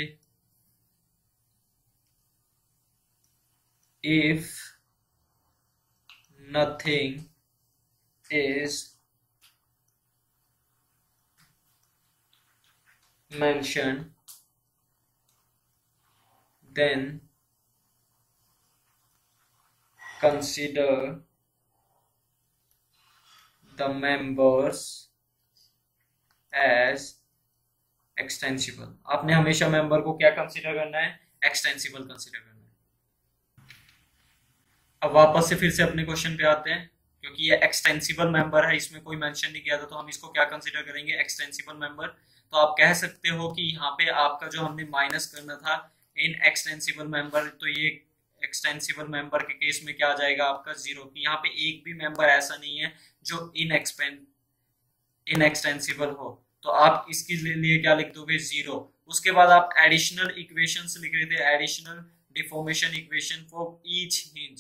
if nothing is mentioned, then consider the members as extensible। आपने हमेशा मेंबर को क्या कंसीडर करना है, एक्सटेंसिबल कंसीडर करना है। अब वापस से फिर से अपने क्वेश्चन पे आते हैं, क्योंकि ये एक्सटेंसिबल मेंबर है, इसमें कोई मेंशन नहीं किया था, तो हम इसको क्या कंसीडर करेंगे, एक्सटेंसिबल मेंबर। तो आप कह सकते हो कि यहाँ पे आपका जो हमने माइनस करना था इन एक्सटेंसिबल मेंबर, तो ये एक्सटेंसिबल मेंबर के केस में क्या आ जाएगा आपका 0, कि यहाँ पे एक भी मेंबर ऐसा नहीं है जो इनएक्सटेंसिबल हो। तो आप इसके लिए क्या लिख दोगे, 0। उसके बाद आप एडिशनल इक्वेशंस लिख रहे थे, additional deformation equation for each hinge.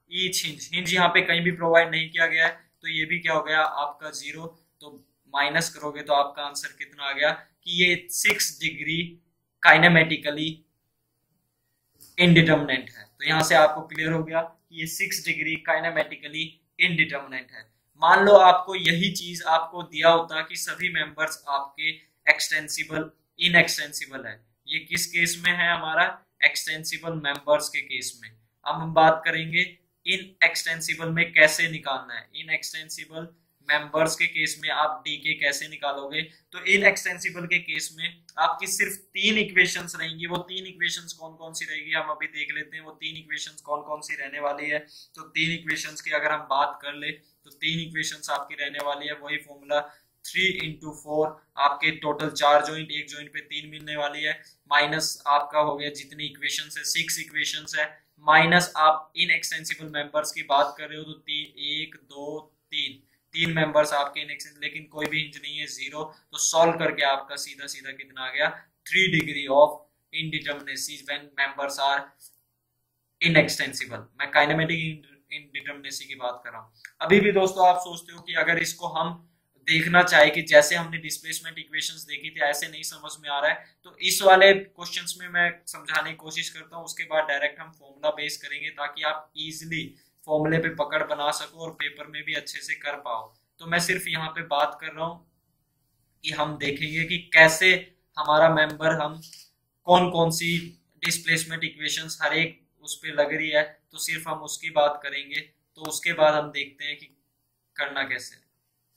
Each hinge, hinge यहाँ पे कहीं भी प्रोवाइड नहीं किया गया है, तो ये भी क्या हो गया आपका 0। तो माइनस करोगे तो आपका आंसर कितना आ गया कि ये 6 डिग्री काइनेमेटिकली इनडिटर्मिनेंट है। तो यहां से आपको क्लियर हो गया कि ये 6 डिग्री काइनेमेटिकली इनडिटर्मिनेंट है। मान लो आपको यही चीज आपको दिया होता कि सभी मेंबर्स आपके एक्सटेंसिबल इनएक्सटेंसिबल है। ये किस केस में है हमारा? एक्सटेंसिबल मेंबर्स के केस में। अब हम बात करेंगे इन एक्सटेंसिबल में कैसे निकालना है। इन एक्सटेंसिबल मेंबर्स के केस में आप डी के कैसे निकालोगे? तो इन एक्सटेंसिबल के केस में आपकी सिर्फ 3 इक्वेशंस रहेंगी। वो 3 इक्वेशंस कौन कौन सी रहेगी हम अभी देख लेते हैं। वो 3 इक्वेशंस कौन कौन सी रहने वाली है? तो 3 इक्वेशंस की अगर हम बात कर ले तो 3 इक्वेशंस आपकी रहने वाली है वही फॉर्मूला 3 into 4 आपके टोटल 4 जॉइंट, एक जॉइंट पे 3 मिलने वाली है, माइनस आपका हो गया जितनी इक्वेशंस है 6 इक्वेशंस है, माइनस आप इन एक्सटेंसिबल मेंबर्स की बात कर रहे हो तो 1 2 3 मेंबर्स आपके इन एक्सटेंसिबल, लेकिन कोई भी हिंज नहीं है 0। तो सॉल्व करके आपका सीधा सीधा कितना आ गया? 3 degree of indeterminacy when members are inextensible. मैं काइनेमेटिक इनडिटर्मिनेसी की बात कर रहा हूँ। अभी भी दोस्तों आप सोचते हो कि अगर इसको हम देखना चाहे कि जैसे हमने डिस्प्लेसमेंट इक्वेशंस देखी थी ऐसे नहीं समझ में आ रहा है, तो इस वाले क्वेश्चंस में मैं समझाने की कोशिश करता हूँ। उसके बाद डायरेक्ट हम फॉर्मूला बेस करेंगे ताकि आप इजीली फॉर्मूले पे पकड़ बना सको और पेपर में भी अच्छे से कर पाओ। तो मैं सिर्फ यहाँ पे बात कर रहा हूँ कि हम देखेंगे कि कैसे हमारा मेंबर, हम कौन कौन सी डिस्प्लेसमेंट इक्वेशंस हर एक उस पे लग रही है, तो सिर्फ हम उसकी बात करेंगे। तो उसके बाद हम देखते हैं कि करना कैसे है।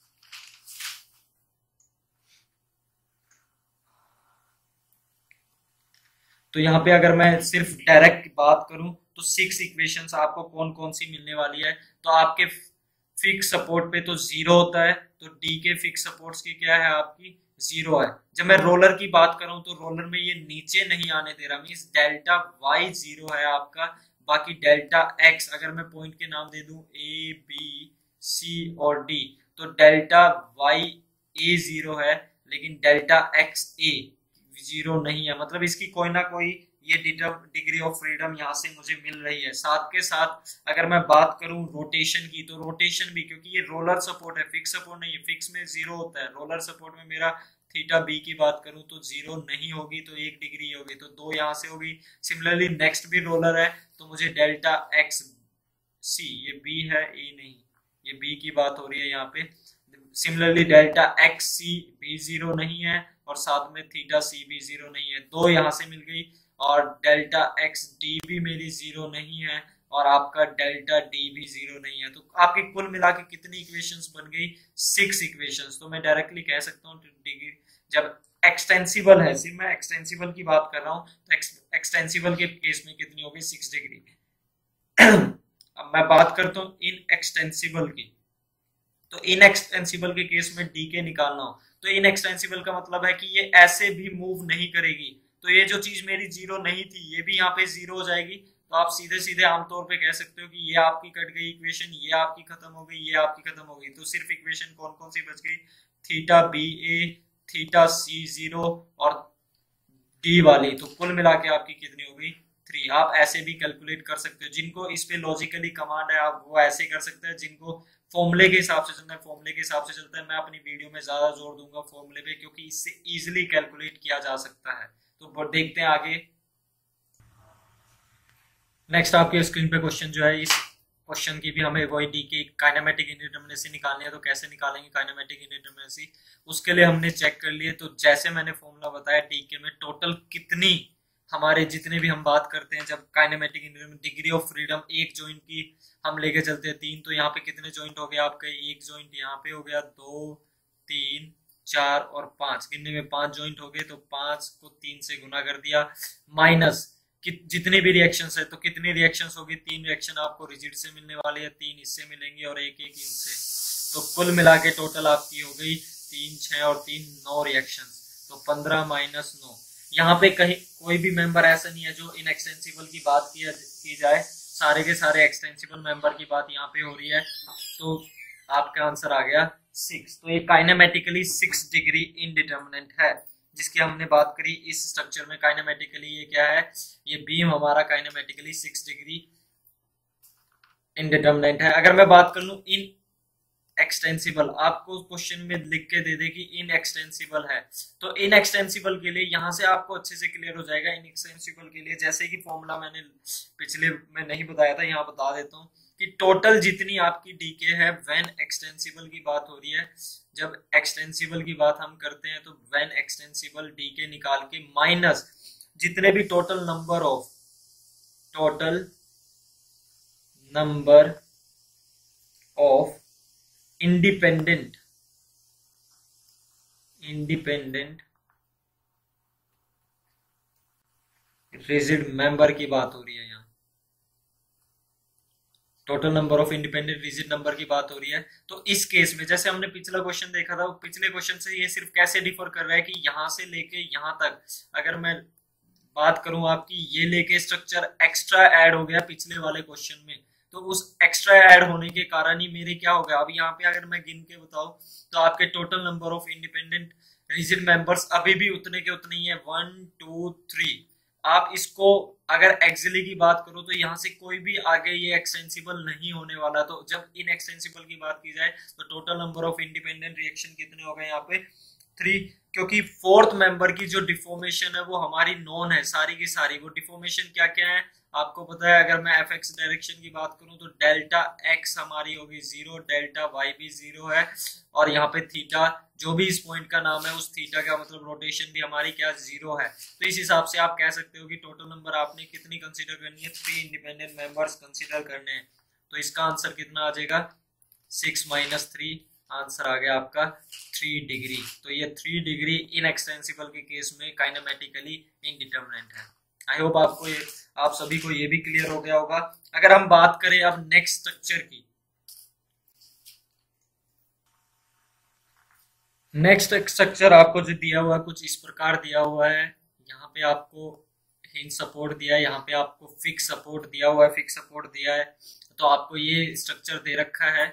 तो यहाँ पे अगर मैं सिर्फ डायरेक्ट बात करूं तो 6 इक्वेशंस आपको कौन कौन सी मिलने वाली है। तो आपके फिक्स सपोर्ट पे तो 0 होता है, तो डी के फिक्स सपोर्ट्स की क्या है आपकी 0 है। जब मैं रोलर की बात कर रहा हूं तो रोलर में ये नीचे नहीं आने दे रहा, मींस डेल्टा वाई 0 है आपका। बाकी डेल्टा एक्स, अगर मैं पॉइंट के नाम दे दूं ए बी सी और डी, तो डेल्टा वाई ए 0 है लेकिन डेल्टा एक्स ए 0 नहीं है। मतलब इसकी कोई ना कोई ये डिग्री ऑफ फ्रीडम यहाँ से मुझे मिल रही है। साथ के साथ अगर मैं बात करूं रोटेशन की, तो रोटेशन भी, क्योंकि ये रोलर सपोर्ट है, फिक्स सपोर्ट नहीं है, फिक्स में 0 होता है, रोलर सपोर्ट में मेरा थीटा बी की बात करूं तो 0 नहीं होगी, तो 1 डिग्री होगी, तो 2 यहाँ से होगी। सिमिलरली नेक्स्ट भी रोलर है तो मुझे डेल्टा एक्स सी, ये बी है ए नहीं, ये बी की बात हो रही है यहाँ पे। सिमिलरली डेल्टा एक्स सी भी 0 नहीं है और साथ में थीटा सी भी 0 नहीं है, 2 यहाँ से मिल गई। और डेल्टा एक्स डी भी मेरी 0 नहीं है और आपका डेल्टा डी भी 0 नहीं है। तो आपकी कुल मिला के कितनी इक्वेशंस बन गई? 6 इक्वेशंस। तो मैं डायरेक्टली कह सकता हूँ डिग्री जब एक्सटेंसिबल है, सिर्फ मैं एक्सटेंसिबल की बात कर रहा हूँ, तो एक्सटेंसिबल के केस में कितनी होगी? 6 डिग्री। अब मैं बात करता हूँ इन एक्सटेंसिबल की, तो इन एक्सटेंसिबल के केस में डी के निकालना हो तो इन एक्सटेंसिबल का मतलब है कि ये ऐसे भी मूव नहीं करेगी। तो ये जो चीज मेरी 0 नहीं थी ये भी यहाँ पे 0 हो जाएगी। तो आप सीधे सीधे आमतौर पे कह सकते हो कि ये आपकी कट गई इक्वेशन, ये आपकी खत्म हो गई, ये आपकी खत्म हो गई। तो सिर्फ इक्वेशन कौन कौन सी बच गई? Theta B A, theta C 0 और डी वाली। तो कुल मिला के आपकी कितनी हो गई? 3। आप ऐसे भी कैलकुलेट कर सकते हो, जिनको इस पे लॉजिकली कमांड है आप वो ऐसे कर सकते हैं, जिनको फॉर्मूले के हिसाब से चलना है फॉर्मूले के हिसाब से चलता है। मैं अपनी वीडियो में ज्यादा जोर दूंगा फॉर्मूले पे, क्योंकि इससे इजीली कैलकुलेट किया जा सकता है। तो देखते हैं आगे। नेक्स्ट आपके स्क्रीन पे क्वेश्चन जो है, इस क्वेश्चन की भी हमें वही डी की काइनेमेटिक इंडिटर्मिनेसी निकालनी है। तो कैसे निकालेंगे काइनेमेटिक इंडिटर्मिनेसी? उसके लिए हमने चेक कर लिए। तो जैसे मैंने फॉर्मूला बताया, डी के में टोटल कितनी, हमारे जितने भी हम बात करते हैं जब काइनेमेटिक डिग्री ऑफ फ्रीडम एक जॉइंट की हम लेके चलते हैं 3, तो यहाँ पे कितने जॉइंट हो गए आपके? एक जॉइंट यहाँ पे हो गया, 2 3 4 और 5, गिनने में 5 जॉइंट हो गए। तो 5 को 3 से गुना कर दिया, माइनस जितनी भी रिएक्शंस है, तो कितनी रिएक्शंस होगी? 3 रिएक्शन आपको रिजिड से मिलने वाली है, 3 इससे मिलेंगी और एक इनसे। तो कुल मिला के टोटल आपकी हो गई 3 6 और 3 9 रिएक्शंस। तो 15 माइनस 9। यहाँ पे कहीं कोई भी मेंबर ऐसा नहीं है जो इनएक्सटेंसिबल की बात की जाए, सारे के सारे एक्सटेंसिबल मेंबर की बात यहाँ पे हो रही है। तो आपका आंसर आ गया 6। तो ये काइनेमेटिकली 6 डिग्री इनडिटर्मिनेंट है, जिसकी हमने बात करी इस स्ट्रक्चर में। काइनेमेटिकली ये क्या है? ये बीम हमारा काइनेमेटिकली 6 डिग्री इनडिटर्मिनेंट है। अगर मैं बात कर लूं इन एक्सटेंसिबल, आपको क्वेश्चन में लिख के दे दे कि इन एक्सटेंसिबल है, तो इन एक्सटेंसिबल के लिए यहां से आपको अच्छे से क्लियर हो जाएगा। इन एक्सटेंसिबल के लिए जैसे कि फॉर्मूला मैंने पिछले में नहीं बताया था, यहाँ बता देता हूँ कि टोटल जितनी आपकी डीके है व्हेन एक्सटेंसिबल की बात हो रही है, जब एक्सटेंसिबल की बात हम करते हैं तो व्हेन एक्सटेंसिबल डीके निकाल के माइनस जितने भी total number of independent rigid member की बात हो रही है। यहाँ total number of independent rigid number की बात हो रही है। तो इस केस में जैसे हमने पिछला क्वेश्चन देखा था, पिछले क्वेश्चन से ये सिर्फ कैसे डिफर कर रहा है कि यहां से लेके यहां तक अगर मैं बात करूं आपकी, ये लेके स्ट्रक्चर एक्स्ट्रा ऐड हो गया पिछले वाले क्वेश्चन में, तो उस एक्स्ट्रा ऐड होने के कारण ही मेरे क्या हो गया, अब यहाँ पे अगर मैं गिन के बताऊं तो आपके total number of independent rigid members अभी भी उतने के उतने ही है, 1 2 3। आप इसको अगर एक्सिली की बात करो तो यहाँ से कोई भी आगे ये एक्सटेंसिबल नहीं होने वाला। तो जब इन एक्सटेंसिबल की बात की जाए तो total number of independent reaction कितने हो गए यहाँ पे 3, क्योंकि फोर्थ मेंबर की जो डिफॉर्मेशन है वो हमारी नॉन है सारी की सारी। वो डिफॉर्मेशन क्या क्या है आपको पता है, अगर मैं एफ एक्स डायरेक्शन की बात करूं तो डेल्टा एक्स हमारी होगी 0, डेल्टा वाई भी 0 है, और यहाँ पे थीटा जो भी इस पॉइंट का नाम है उस थीटा का मतलब रोटेशन भी हमारी क्या 0 है। तो इस हिसाब से आप कह सकते हो कि टोटल नंबर आपने कितनी कंसीडर करनी है, 3 इंडिपेंडेंट मेंबर्स कंसीडर करने हैं। तो इसका आंसर कितना आ जाएगा 6 - 3, आंसर आ गया आपका 3 डिग्री। तो ये 3 डिग्री इन एक्सटेंसिबल के केस में काइनेमेटिकली इनडिटरमिनेंट है। आई होप आपको ये आप सभी को ये भी क्लियर हो गया होगा। अगर हम बात करें अब नेक्स्ट स्ट्रक्चर की, नेक्स्ट स्ट्रक्चर आपको जो दिया हुआ है कुछ इस प्रकार दिया हुआ है। यहाँ पे आपको हिंज सपोर्ट दिया है, यहाँ पे आपको फिक्स सपोर्ट दिया हुआ है, फिक्स सपोर्ट दिया है, तो आपको ये स्ट्रक्चर दे रखा है।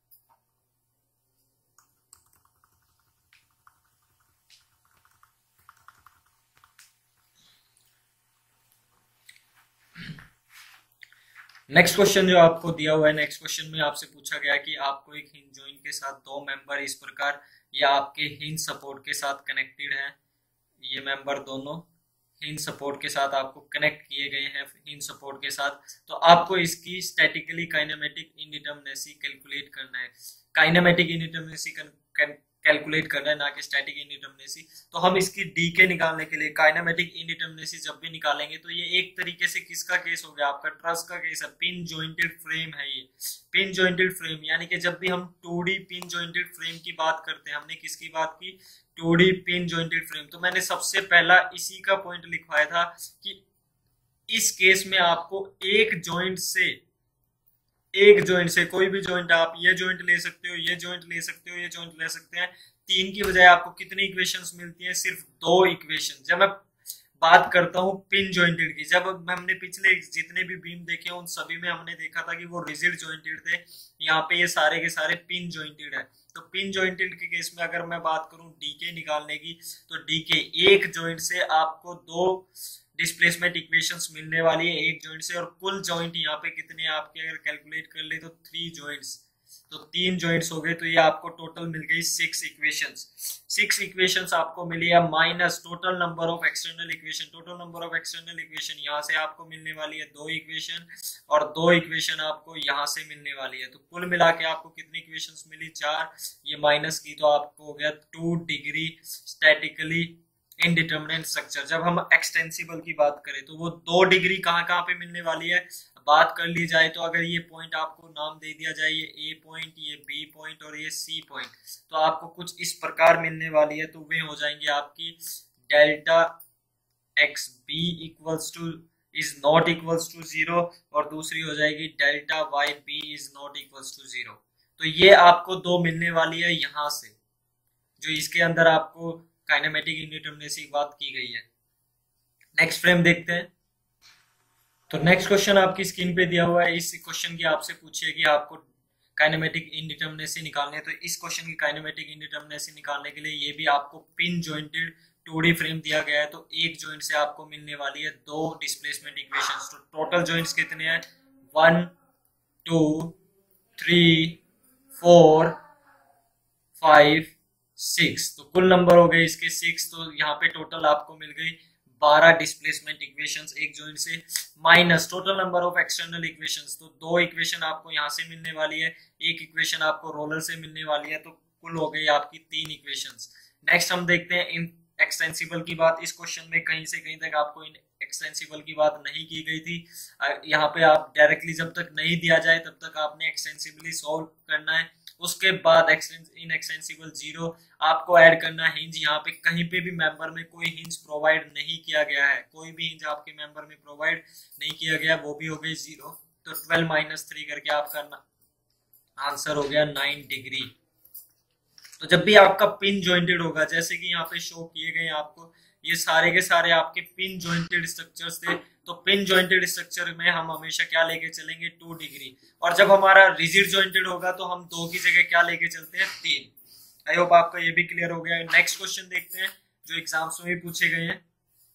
नेक्स्ट क्वेश्चन जो आपको दिया हुआ है, नेक्स्ट क्वेश्चन में आपसे पूछा गया कि आपको एक हिंज जॉइंट के साथ दो मेंबर इस प्रकार या आपके हिंज सपोर्ट के साथ कनेक्टेड है, ये मेंबर दोनों हिंज सपोर्ट के साथ आपको कनेक्ट किए गए हैं हिंज सपोर्ट के साथ, तो आपको इसकी स्टैटिकली काइनेमेटिक इंडिटरमिनेसी कैलकुलेट करना है। काइनेमेटिक इंडिटरमिनेसी कैलकुलेट करना है, ना कि स्टैटिक इंडिटरमिनेसी। तो हम इसकी डीके निकालने के लिए काइनेमेटिक इंडिटरमिनेसी जब भी निकालेंगे तो ये एक तरीके से किसका केस हो गया, आपका ट्रस का केस है, पिन जॉइंटेड फ्रेम है ये, पिन जॉइंटेड फ्रेम। यानी कि जब भी हम 2D पिन जॉइंटेड फ्रेम की बात करते हैं, हमने किसकी बात की 2D पिन जॉइंटेड फ्रेम, तो मैंने सबसे पहला इसी का पॉइंट लिखवाया था कि इस केस में आपको एक जॉइंट से कोई भी जॉइंट, आप ये जॉइंट ले सकते हो, ये जॉइंट ले सकते हो, ये जॉइंट ले सकते हैं, 3 की बजाय आपको कितनी इक्वेशंस मिलती हैं, सिर्फ 2 इक्वेशन। जब मैं बात करता हूँ पिन जॉइंटेड की, जब हमने पिछले जितने भी बीम देखे उन सभी में हमने देखा था कि वो रिजिड जॉइंटेड थे, यहाँ पे ये सारे के सारे पिन जॉइंटेड है। तो पिन जॉइंटेड के केस में अगर मैं बात करूं डीके निकालने की, तो डीके एक जॉइंट से आपको 2 डिस्प्लेसमेंट इक्वेशंस मिलने वाली है एक जॉइंट से, और कुल जॉइंट यहाँ पे कितने आपके अगर कैलकुलेट कर ले तो 3 जॉइंट्स, तो 3 जॉइंट्स हो गए, तो ये आपको टोटल मिल गई 6 इक्वेशंस। 6 इक्वेशंस आपको मिली है minus total number of external equation. Total number of external equation यहाँ से आपको मिलने वाली है 2 इक्वेशन, और 2 इक्वेशन आपको यहाँ से मिलने वाली है। तो कुल मिला के आपको कितनी इक्वेशंस मिली 4, ये माइनस की तो आपको हो गया 2 डिग्री स्टैटिकली इनडिटरमिनेंट स्ट्रक्चर। जब हम एक्सटेंसिबल की बात करें तो वो 2 डिग्री कहाँ कहाँ पे मिलने वाली है बात कर ली जाए, तो अगर ये पॉइंट आपको नाम दे दिया जाए, ये ए पॉइंट, ये बी पॉइंट और ये सी पॉइंट, तो आपको कुछ इस प्रकार मिलने वाली है। तो वे हो जाएंगे आपकी delta X B equals to is not equals to 0, और दूसरी हो जाएगी delta Y B is not equals to 0। तो ये आपको 2 मिलने वाली है यहाँ से, जो इसके अंदर आपको काइनेमेटिक इंडिटरमिनेसी की बात की गई है। नेक्स्ट फ्रेम देखते हैं। तो नेक्स्ट क्वेश्चन आपकी स्क्रीन पे दिया हुआ है। इस क्वेश्चन की आपसे पूछिए कि आपको काइनेमेटिक इंडिटरमिनेसी निकालनी है, तो इस क्वेश्चन की काइनेमेटिक इंडिटरमिनेसी निकालने के लिए ये भी आपको पिन जॉइंटेड 2D फ्रेम दिया गया है, तो एक जॉइंट से आपको मिलने वाली है 2 डिस्प्लेसमेंट इक्वेशंस। तो टोटल जॉइंट्स कितने हैं 1 2 3 4 5 6। तो कुल नंबर हो गए इसके 6। तो यहाँ पे टोटल आपको मिल गई 12 डिस्प्लेसमेंट इक्वेशंस एक जॉइंट से, minus total number of external equations. तो 2 इक्वेशन आपको यहाँ से मिलने वाली है, एक इक्वेशन आपको रोलर से मिलने वाली है, तो कुल हो गई आपकी 3 इक्वेशंस। नेक्स्ट हम देखते हैं इन एक्सटेंसिबल की बात। इस क्वेश्चन में कहीं से कहीं तक आपको इन एक्सटेंसिबल की बात नहीं की गई थी। यहाँ पे आप डायरेक्टली जब तक नहीं दिया जाए तब तक आपने एक्सटेंसिबली सॉल्व करना है। उसके बाद इन एक्सटेंसिबल 0 आपको ऐड करना है हिंज। यहाँ पे कहीं पे भी मेंबर में कोई हिंज प्रोवाइड नहीं किया गया है, कोई भी हिंज आपके मेंबर में प्रोवाइड नहीं किया गया, वो भी हो गई 0। तो 12 माइनस 3 करके आपका आंसर हो गया 9 डिग्री। तो जब भी आपका पिन जॉइंटेड होगा, जैसे कि यहाँ पे शो किए गए आपको, ये सारे के सारे आपके पिन जॉइंटेड स्ट्रक्चर्स थे। तो पिन जॉइंटेड स्ट्रक्चर में हम हमेशा क्या लेके चलेंगे, 2 डिग्री। और जब हमारा रिजिड जॉइंटेड होगा तो हम 2 की जगह क्या लेके चलते हैं, 3। आई होप आपको ये भी क्लियर हो गया है। नेक्स्ट क्वेश्चन देखते हैं जो एग्जाम्स में भी पूछे गए हैं।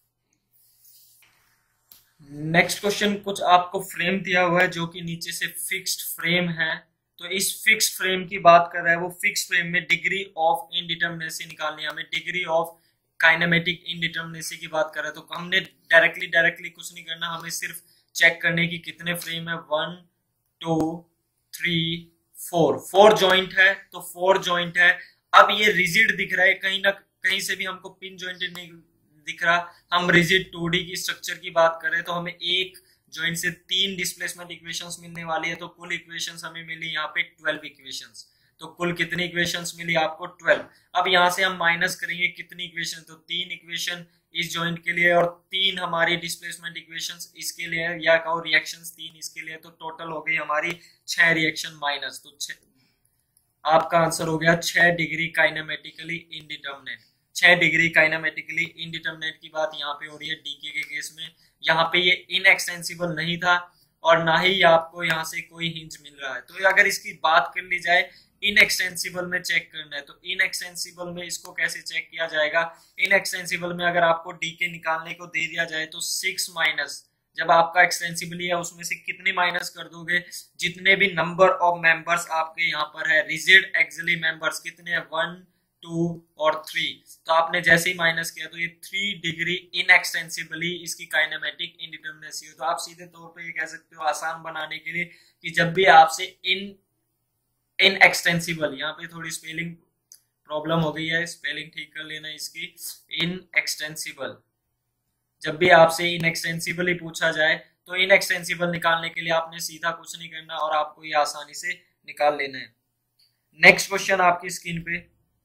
नेक्स्ट क्वेश्चन, कुछ आपको फ्रेम दिया हुआ है जो कि नीचे से फिक्स्ड फ्रेम है। तो इस फिक्स्ड फ्रेम की बात कर रहा है, वो फिक्स्ड फ्रेम में डिग्री ऑफ इनडिटर्मिनेसी निकालनी है हमें, डिग्री ऑफ काइनेमेटिक इनडिटर्मिनेसी की बात कर रहा है। तो हमने डायरेक्टली कुछ नहीं करना, हमें सिर्फ चेक करने की कितने फ्रेम है, 1 2 3 4, 4 जॉइंट है। तो 4 जॉइंट है। अब ये रिजिड दिख रहा है, कहीं ना कहीं से भी हमको पिन जॉइंटेड नहीं दिख रहा। हम रिजिड 2D की स्ट्रक्चर की बात करें तो हमें एक जॉइंट से 3 डिस्प्लेसमेंट इक्वेशंस मिलने वाली है। तो कुल इक्वेशंस हमें मिली यहाँ पे 12 इक्वेशंस। तो कुल कितनी इक्वेशंस मिली आपको, 12। अब यहाँ से हम माइनस करेंगे कितनी इक्वेशन, तो 3 इक्वेशन इस जॉइंट के लिए और 3 हमारी डिस्प्लेसमेंट इक्वेशंस इसके लिए, या कहो रिएक्शंस 3 इसके लिए। तो टोटल हो गई हमारी 6 रिएक्शन माइनस। तो आपका आंसर हो गया 6 degree kinematically indeterminate. 6 degree kinematically indeterminate की बात यहाँ पे हो रही है डीके के केस में। यहाँ पे ये इनएक्सटेंसिबल नहीं था और ना ही आपको यहाँ से कोई हिंज मिल रहा है। तो अगर इसकी बात कर ली जाए, इनएक्सटेंसिबल में चेक करना है, तो इनएक्सटेंसिबल में इसको कैसे चेक किया जाएगा। इनएक्सटेंसिबल में अगर आपको डीके निकालने को दे दिया जाए तो 6 माइनस, जब आपका एक्सटेंसिबली है उसमें से कितनी माइनस कर दोगे, जितने भी नंबर ऑफ मेंबर्स आपके यहाँ पर है, रिजिड एक्सिलरी मेंबर्स कितने हैं, 1 2 और 3। तो आपने जैसे ही माइनस किया तो ये 3 डिग्री इनएक्सटेंसिबली इसकी काइनेमेटिक इनडिटर्मिनेसी हो। तो आप सीधे तौर पे ये कह सकते हो आसान बनाने के लिए कि जब भी आपसे इनएक्सटेंसिबल, यहाँ पे थोड़ी स्पेलिंग प्रॉब्लम हो गई है, स्पेलिंग ठीक कर लेना इसकी, इनएक्सटेंसिबल, जब भी आपसे इनएक्सटेंसिबल ही पूछा जाए तो इनएक्सटेंसिबल निकालने के लिए आपने सीधा कुछ नहीं करना और आपको ये आसानी से निकाल लेना है। नेक्स्ट क्वेश्चन आपकी स्क्रीन पे,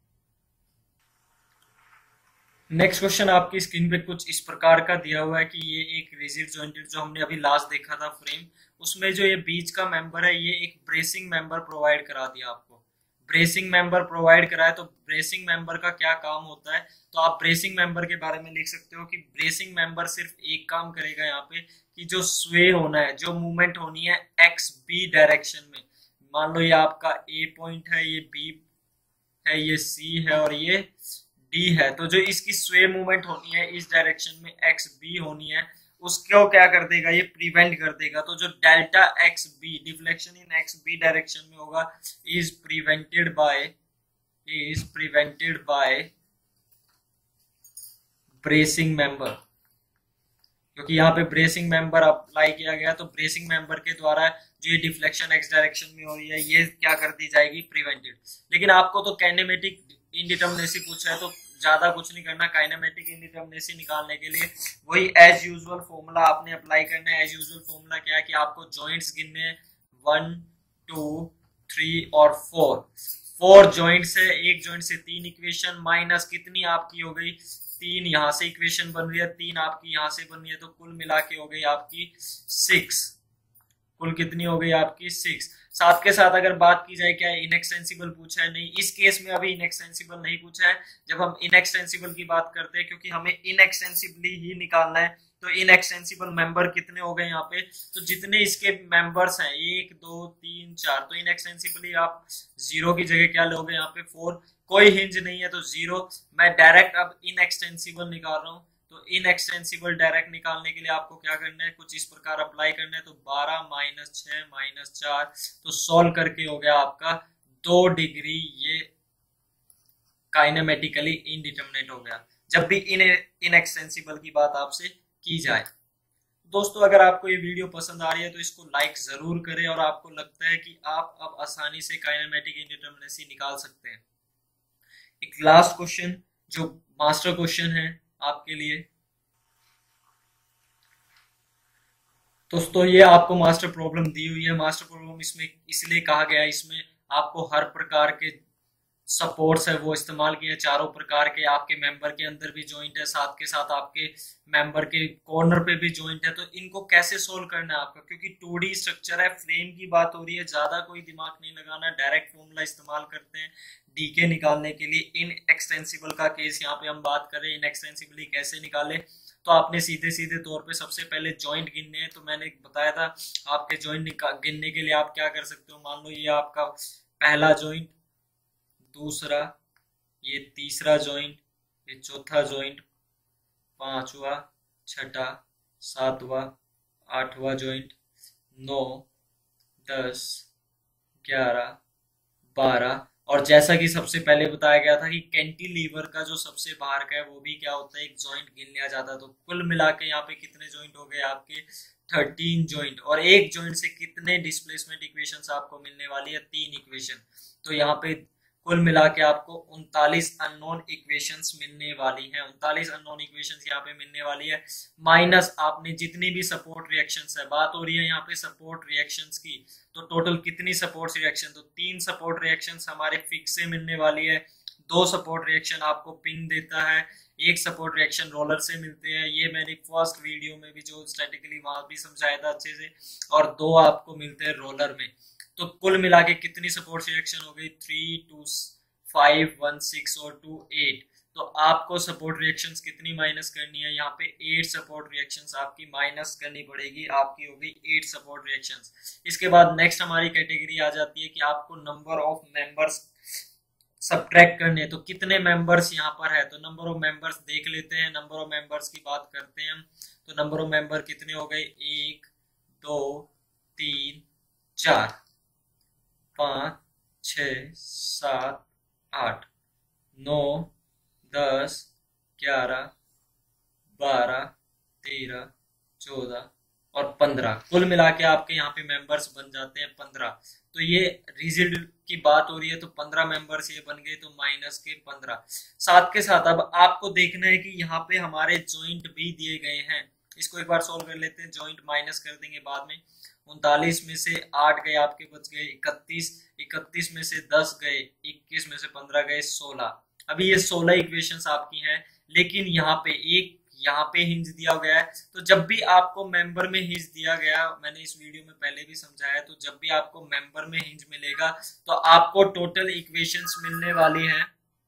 कुछ इस प्रकार का दिया हुआ है कि ये एक रिजिड जॉइंटेड, जो हमने अभी लास्ट देखा था फ्रेम, उसमें जो ये बीच का मेंबर है ये एक ब्रेसिंग मेंबर प्रोवाइड करा दिया आपको। ब्रेसिंग मेंबर प्रोवाइड कराया, तो ब्रेसिंग मेंबर का क्या काम होता है, तो आप ब्रेसिंग मेंबर के बारे में लिख सकते हो कि ब्रेसिंग मेंबर सिर्फ एक काम करेगा यहाँ पे कि जो स्वे होना है, जो मूवमेंट होनी है एक्स बी डायरेक्शन में, मान लो ये आपका ए पॉइंट है, ये बी है, ये सी है और ये डी है, तो जो इसकी स्वे मूवमेंट होनी है इस डायरेक्शन में एक्स बी होनी है, उसको क्या कर देगा, ये प्रिवेंट कर देगा। तो जो delta X B, deflection in X B direction में होगा, is prevented by bracing member, क्योंकि यहाँ पे ब्रेसिंग मेंबर अप्लाई किया गया। तो ब्रेसिंग मेंबर के द्वारा जो ये डिफ्लेक्शन एक्स डायरेक्शन में हो रही है ये क्या कर दी जाएगी, प्रिवेंटेड। लेकिन आपको तो काइनेमेटिक इनडिटर्मिनेसी पूछा है तो ज्यादा कुछ नहीं करना। काइनेमेटिक इनडिटर्मिनेसी निकालने के लिए वही एज यूजुअल फॉर्मूला आपने अप्लाई करना है। एज यूजुअल फॉर्मूला क्या है कि आपको जॉइंट्स गिनने हैं, 1 2 3 और 4 जॉइंट्स है। एक जॉइंट से 3 इक्वेशन माइनस कितनी आपकी हो गई, 3 यहाँ से इक्वेशन बन रही है, 3 आपकी यहाँ से बन रही है, तो कुल मिला के हो गई आपकी 6। कुल कितनी हो गई आपकी 6। साथ के साथ अगर बात की जाए क्या इनएक्सटेंसिबल पूछा है, नहीं, इस केस में अभी इनएक्सटेंसिबल नहीं पूछा है। जब हम इनएक्सटेंसिबल की बात करते हैं, क्योंकि हमें इनएक्सटेंसिबली ही निकालना है, तो इनएक्सटेंसिबल मेंबर कितने हो गए यहाँ पे, तो जितने इसके मेंबर्स हैं 1 2 3 4, तो इनएक्सटेंसिबली आप 0 की जगह क्या लोगे यहाँ पे 4, कोई हिंज नहीं है तो 0। मैं डायरेक्ट अब इनएक्सटेंसिबल निकाल रहा हूँ, तो इनएक्सटेंसिबल डायरेक्ट निकालने के लिए आपको क्या करना है, कुछ इस प्रकार अप्लाई करना है। तो 12 माइनस 6 माइनस 4, तो सॉल्व करके हो गया आपका 2 डिग्री, ये काइनेमेटिकली इनडिटरमिनेट हो गया जब भी इनएक्सटेंसिबल की बात आपसे की जाए। दोस्तों अगर आपको ये वीडियो पसंद आ रही है तो इसको लाइक जरूर करें, और आपको लगता है कि आप अब आसानी से काइनेमेटिक इंडिटरमिनेसी निकाल सकते हैं। एक लास्ट क्वेश्चन जो मास्टर क्वेश्चन है आपके लिए। दोस्तों ये आपको मास्टर प्रॉब्लम दी हुई है। मास्टर प्रॉब्लम इसमें इसलिए कहा गया है, इसमें आपको हर प्रकार के सपोर्ट्स है वो इस्तेमाल किए, चारों प्रकार के। आपके मेंबर के अंदर भी जॉइंट है, साथ के साथ आपके मेंबर के कॉर्नर पे भी जॉइंट है। तो इनको कैसे सोल्व करना है आपका, क्योंकि 2D स्ट्रक्चर है, फ्रेम की बात हो रही है, ज्यादा कोई दिमाग नहीं लगाना, डायरेक्ट फॉर्मूला इस्तेमाल करते हैं डीके निकालने के लिए। इन एक्सटेंसिबल का केस यहाँ पे हम बात करें, इन एक्सटेंसिबली कैसे निकाले। तो आपने सीधे सीधे तौर पे सबसे पहले जॉइंट गिनने हैं। तो मैंने बताया था आपके जॉइंट गिनने के लिए आप क्या कर सकते हो। मान लो ये आपका पहला जॉइंट, दूसरा, ये तीसरा जॉइंट, ये चौथा जॉइंट, पांचवा, छठा, सातवां, आठवां जॉइंट, 9, 10, 11, 12। और जैसा कि सबसे पहले बताया गया था कि कैंटिलीवर का जो सबसे बाहर का है वो भी क्या होता है, एक जॉइंट गिन लिया जाता है। तो कुल मिला के यहाँ पे कितने जॉइंट हो गए आपके, 13 जॉइंट। और एक जॉइंट से कितने डिस्प्लेसमेंट इक्वेशंस आपको मिलने वाली है, 3 इक्वेशन। तो यहाँ पे कुल मिला के आपको 39 अननोन इक्वेशंस मिलने वाली हैं। 39 अननोन इक्वेशंस यहाँ पे मिलने वाली है, माइनस आपने जितनी भी सपोर्ट रिएक्शंस है। बात हो रही है यहाँ पे सपोर्ट रिएक्शंस की, तो टोटल कितनी सपोर्ट रिएक्शन, तो 3 सपोर्ट रिएक्शंस हमारे फिक्स से मिलने वाली है। 2 सपोर्ट रिएक्शन आपको पिन देता है, 1 सपोर्ट रिएक्शन रोलर से मिलते हैं। ये मैंने फर्स्ट वीडियो में भी जो स्टैटिकली वहां भी समझाया था अच्छे से। और 2 आपको मिलते हैं रोलर में। तो कुल मिला के कितनी सपोर्ट रिएक्शन हो गई, 3, 2, 5, 1, 6 और 2, 8। तो आपको सपोर्ट रिएक्शंस कितनी माइनस करनी है, यहाँ पे 8 सपोर्ट रिएक्शंस आपकी माइनस करनी पड़ेगी। आपकी हो गई 8 सपोर्ट रिएक्शंस। इसके बाद नेक्स्ट हमारी कैटेगरी आ जाती है कि आपको नंबर ऑफ मेंबर्स सब्ट्रैक्ट करने। तो कितने मेंबर्स यहाँ पर है, तो नंबर ऑफ मेंबर्स देख लेते हैं। नंबर ऑफ मेंबर्स की बात करते हैं हम। तो नंबर ऑफ मेंबर कितने हो गए, 1, 2, 3, 4, 5, 6, 7, 8, 9, 10, 11, 12, 13, 14 और 15। कुल मिला के आपके यहाँ पे मेंबर्स बन जाते हैं 15। तो ये रिजल्ट की बात हो रही है, तो 15 मेंबर्स ये बन गए, तो माइनस के 15। साथ के साथ अब आपको देखना है कि यहाँ पे हमारे जॉइंट भी दिए गए हैं। इसको एक बार सॉल्व कर लेते हैं, जॉइंट माइनस कर देंगे बाद में। 39 में से 8 गए आपके, बच गए 31। 31 में से 10 गए, 21 में से 15 गए, 16। अभी ये 16 इक्वेशंस आपकी हैं, लेकिन यहाँ पे एक यहाँ पे हिंज दिया गया है। तो जब भी आपको मेंबर में हिंज दिया गया, मैंने इस वीडियो में पहले भी समझाया, तो जब भी आपको मेंबर में हिंज मिलेगा तो आपको टोटल इक्वेशंस मिलने वाली है।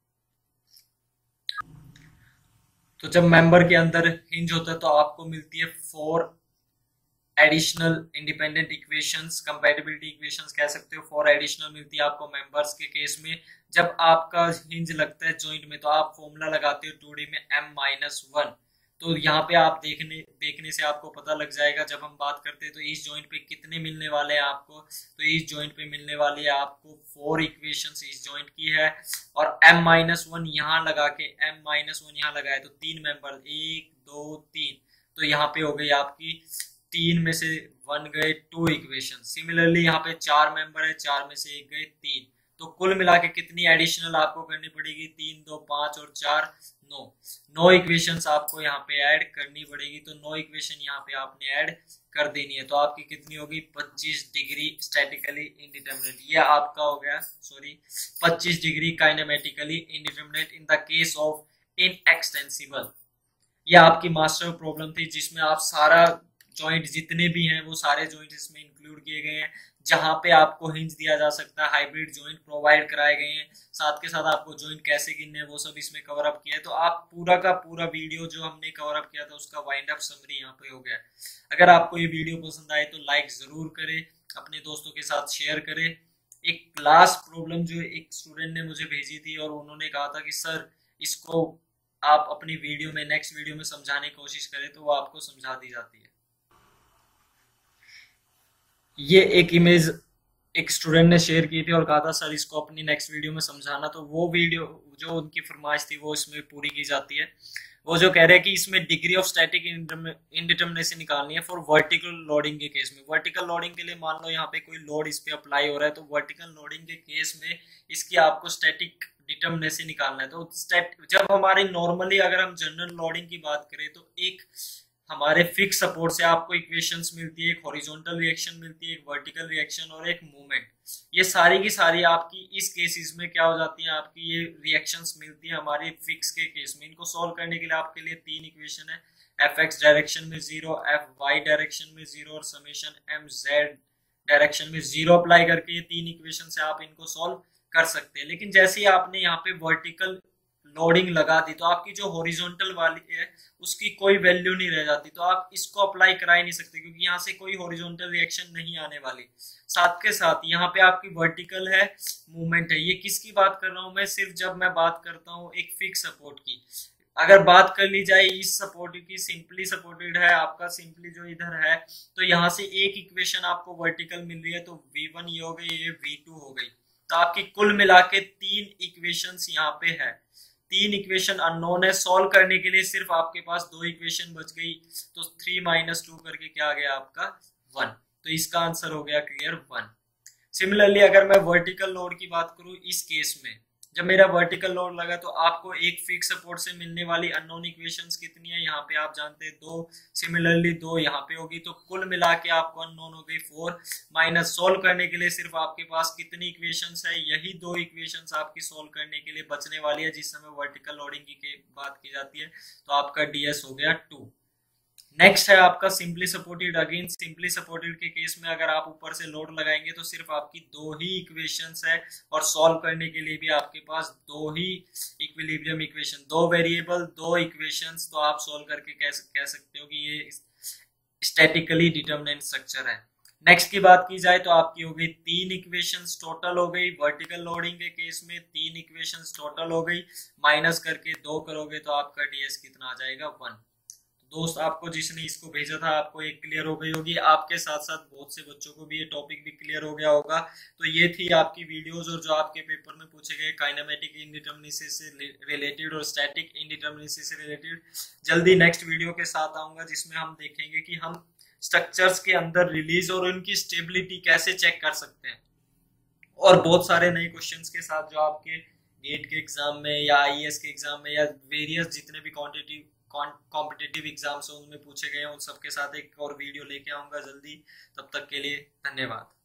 तो जब मेंबर के अंदर हिंज होता है तो आपको मिलती है 4 additional independent equations, compatibility equations कह सकते हो। 4 एडिशनल मिलती है आपको मेंबर्स के केस में। जब आपका हिंज लगता है जॉइंट में तो आप फॉर्मूला लगाते हो 2D में m-1। तो यहाँ पे आप देखने से आपको पता लग जाएगा। जब हम बात करते हैं तो इस जॉइंट पे कितने मिलने वाले हैं आपको, तो इस जॉइंट पे मिलने वाली है आपको 4 इक्वेशंस इस जॉइंट की है। और m-1 यहाँ लगा के, m-1 यहाँ लगाए तो 3 मेंबर, 1, 2, 3। तो यहाँ पे हो गई आपकी 3 में से 1 गए, 2 इक्वेशन। सिमिलरली यहाँ पे 4 मेंबर है, 4 में से 1 गए, 3। तो कुल मिला के कितनी एडिशनल आपको करनी पड़ेगी, 3, 2, 5 और 4, 9 इक्वेशंस आपको यहाँ पे ऐड करनी पड़ेगी। तो 9 इक्वेशन यहाँ पे आपने ऐड कर देनी है। तो आपकी कितनी होगी, 25 डिग्री स्टैटिकली इनडिटरमिनेट। ये आपका हो गया, sorry, 25 degree kinematically indeterminate in the case of inextensible. ये आपकी मास्टर प्रॉब्लम थी, जिसमें आप सारा जॉइंट जितने भी हैं वो सारे जॉइंट इसमें इंक्लूड किए गए हैं। जहां पे आपको हिंज दिया जा सकता है, हाइब्रिड जॉइंट प्रोवाइड कराए गए हैं। साथ के साथ आपको जॉइंट कैसे गिनने हैं वो सब इसमें कवर अप किया है। तो आप पूरा का पूरा वीडियो जो हमने कवर अप किया था उसका वाइंड अप समरी यहाँ पे हो गया। अगर आपको ये वीडियो पसंद आए तो लाइक जरूर करें, अपने दोस्तों के साथ शेयर करें। एक लास्ट प्रॉब्लम जो एक स्टूडेंट ने मुझे भेजी थी और उन्होंने कहा था कि सर इसको आप अपनी वीडियो में नेक्स्ट वीडियो में समझाने की कोशिश करें तो वो आपको समझा दी जाती है। ये एक इमेज एक स्टूडेंट ने शेयर की थी और कहा था सर इसको अपनी नेक्स्ट वीडियो में समझाना, तो वो वीडियो जो उनकी फरमाइश थी वो इसमें पूरी की जाती है। वो जो कह रहे हैं कि इसमें डिग्री ऑफ स्टैटिक इंडिटरमिनेसी निकालनी है फॉर वर्टिकल लोडिंग के केस में। वर्टिकल लोडिंग के लिए मान लो यहाँ पे कोई लोड इस पे अप्लाई हो रहा है, तो वर्टिकल लोडिंग के केस में इसकी आपको स्टैटिक डिटरमिनेसी निकालना है। तो जब हमारे नॉर्मली अगर हम जनरल लोडिंग की बात करें तो एक हमारे फिक्स सपोर्ट से आपको इक्वेशंस मिलती है, एक हॉरिजॉन्टल रिएक्शन मिलती है, एक वर्टिकल रिएक्शन और एक मूवमेंट। ये सारी की सारी आपकी इस केसेस में क्या हो जाती है, आपकी ये रिएक्शंस मिलती है हमारे फिक्स के केस में। इनको सॉल्व करने के लिए आपके लिए तीन इक्वेशन है, एफ एक्स डायरेक्शन में 0, एफ वाई डायरेक्शन में 0 और समेशन एम जेड डायरेक्शन में 0 अप्लाई करके ये तीन इक्वेशन से आप इनको सॉल्व कर सकते हैं। लेकिन जैसे ही आपने यहाँ पे वर्टिकल लोडिंग लगा दी तो आपकी जो हॉरिजॉन्टल वाली है उसकी कोई वैल्यू नहीं रह जाती, तो आप इसको अप्लाई करा ही नहीं सकते क्योंकि यहाँ से कोई हॉरिजॉन्टल रिएक्शन नहीं आने वाली। साथ के साथ यहाँ पे आपकी वर्टिकल है, मूवमेंट है। ये किसकी बात कर रहा हूँ मैं, सिर्फ जब मैं बात करता हूँ एक फिक्स सपोर्ट की। अगर बात कर ली जाए इस सपोर्ट की, सिंपली सपोर्टेड है आपका, सिंपली जो इधर है, तो यहाँ से एक इक्वेशन आपको वर्टिकल मिल रही है, तो V1 ये हो गई, ये V2 हो गई। तो आपकी कुल मिला के तीन इक्वेशंस यहाँ पे है, तीन इक्वेशन अननोन है। सॉल्व करने के लिए सिर्फ आपके पास दो इक्वेशन बच गई, तो 3 - 2 करके क्या आ गया आपका 1। तो इसका आंसर हो गया क्लियर 1। सिमिलरली अगर मैं वर्टिकल लोड की बात करूं, इस केस में जब मेरा वर्टिकल लोड लगा तो आपको एक फिक्स सपोर्ट से मिलने वाली अननोन इक्वेशंस कितनी है, यहाँ पे आप जानते हैं 2, सिमिलरली 2 यहाँ पे होगी, तो कुल मिला के आपको अननोन हो गई 4। माइनस सोल्व करने के लिए सिर्फ आपके पास कितनी इक्वेशंस है, यही दो इक्वेशंस आपकी सोल्व करने के लिए बचने वाली है जिस समय वर्टिकल लोडिंग की बात की जाती है। तो आपका डीएस हो गया 2। नेक्स्ट है आपका simply supported. Again simply supported के केस में अगर आप ऊपर से लोड लगाएंगे तो सिर्फ आपकी दो ही इक्वेशंस है और सॉल्व करने के लिए भी आपके पास दो ही इक्विलिब्रियम इक्वेशन, दो वेरिएबल दो इक्वेशंस, तो आप सॉल्व करके कह सकते हो कि ये स्टैटिकली डिटरमिनेंट स्ट्रक्चर है। नेक्स्ट की बात की जाए तो आपकी हो गई तीन इक्वेशंस टोटल हो गई, वर्टिकल लोडिंग के केस में तीन इक्वेशंस टोटल हो गई, माइनस करके 2 करोगे तो आपका डीएस कितना आ जाएगा 1। दोस्त आपको जिसने इसको भेजा था आपको एक क्लियर हो गई होगी, आपके साथ साथ बहुत से बच्चों को भी ये टॉपिक भी क्लियर हो गया होगा। तो ये थी आपकी वीडियोस और जो आपके पेपर में पूछे गए काइनेमेटिक इंडिटरमिनेसी से रिलेटेड और स्टैटिक इंडिटरमिनेसी से रिलेटेड। जल्दी नेक्स्ट वीडियो के साथ आऊंगा जिसमें हम देखेंगे कि हम स्ट्रक्चर्स के अंदर रिलीज और उनकी स्टेबिलिटी कैसे चेक कर सकते हैं, और बहुत सारे नए क्वेश्चंस के साथ जो आपके नीट के एग्जाम में या आईएएस के एग्जाम में या वेरियस जितने भी कॉम्पिटिटिव एग्जाम्स उनमें पूछे गए हैं, उन सबके साथ एक और वीडियो लेके आऊंगा जल्दी। तब तक के लिए धन्यवाद।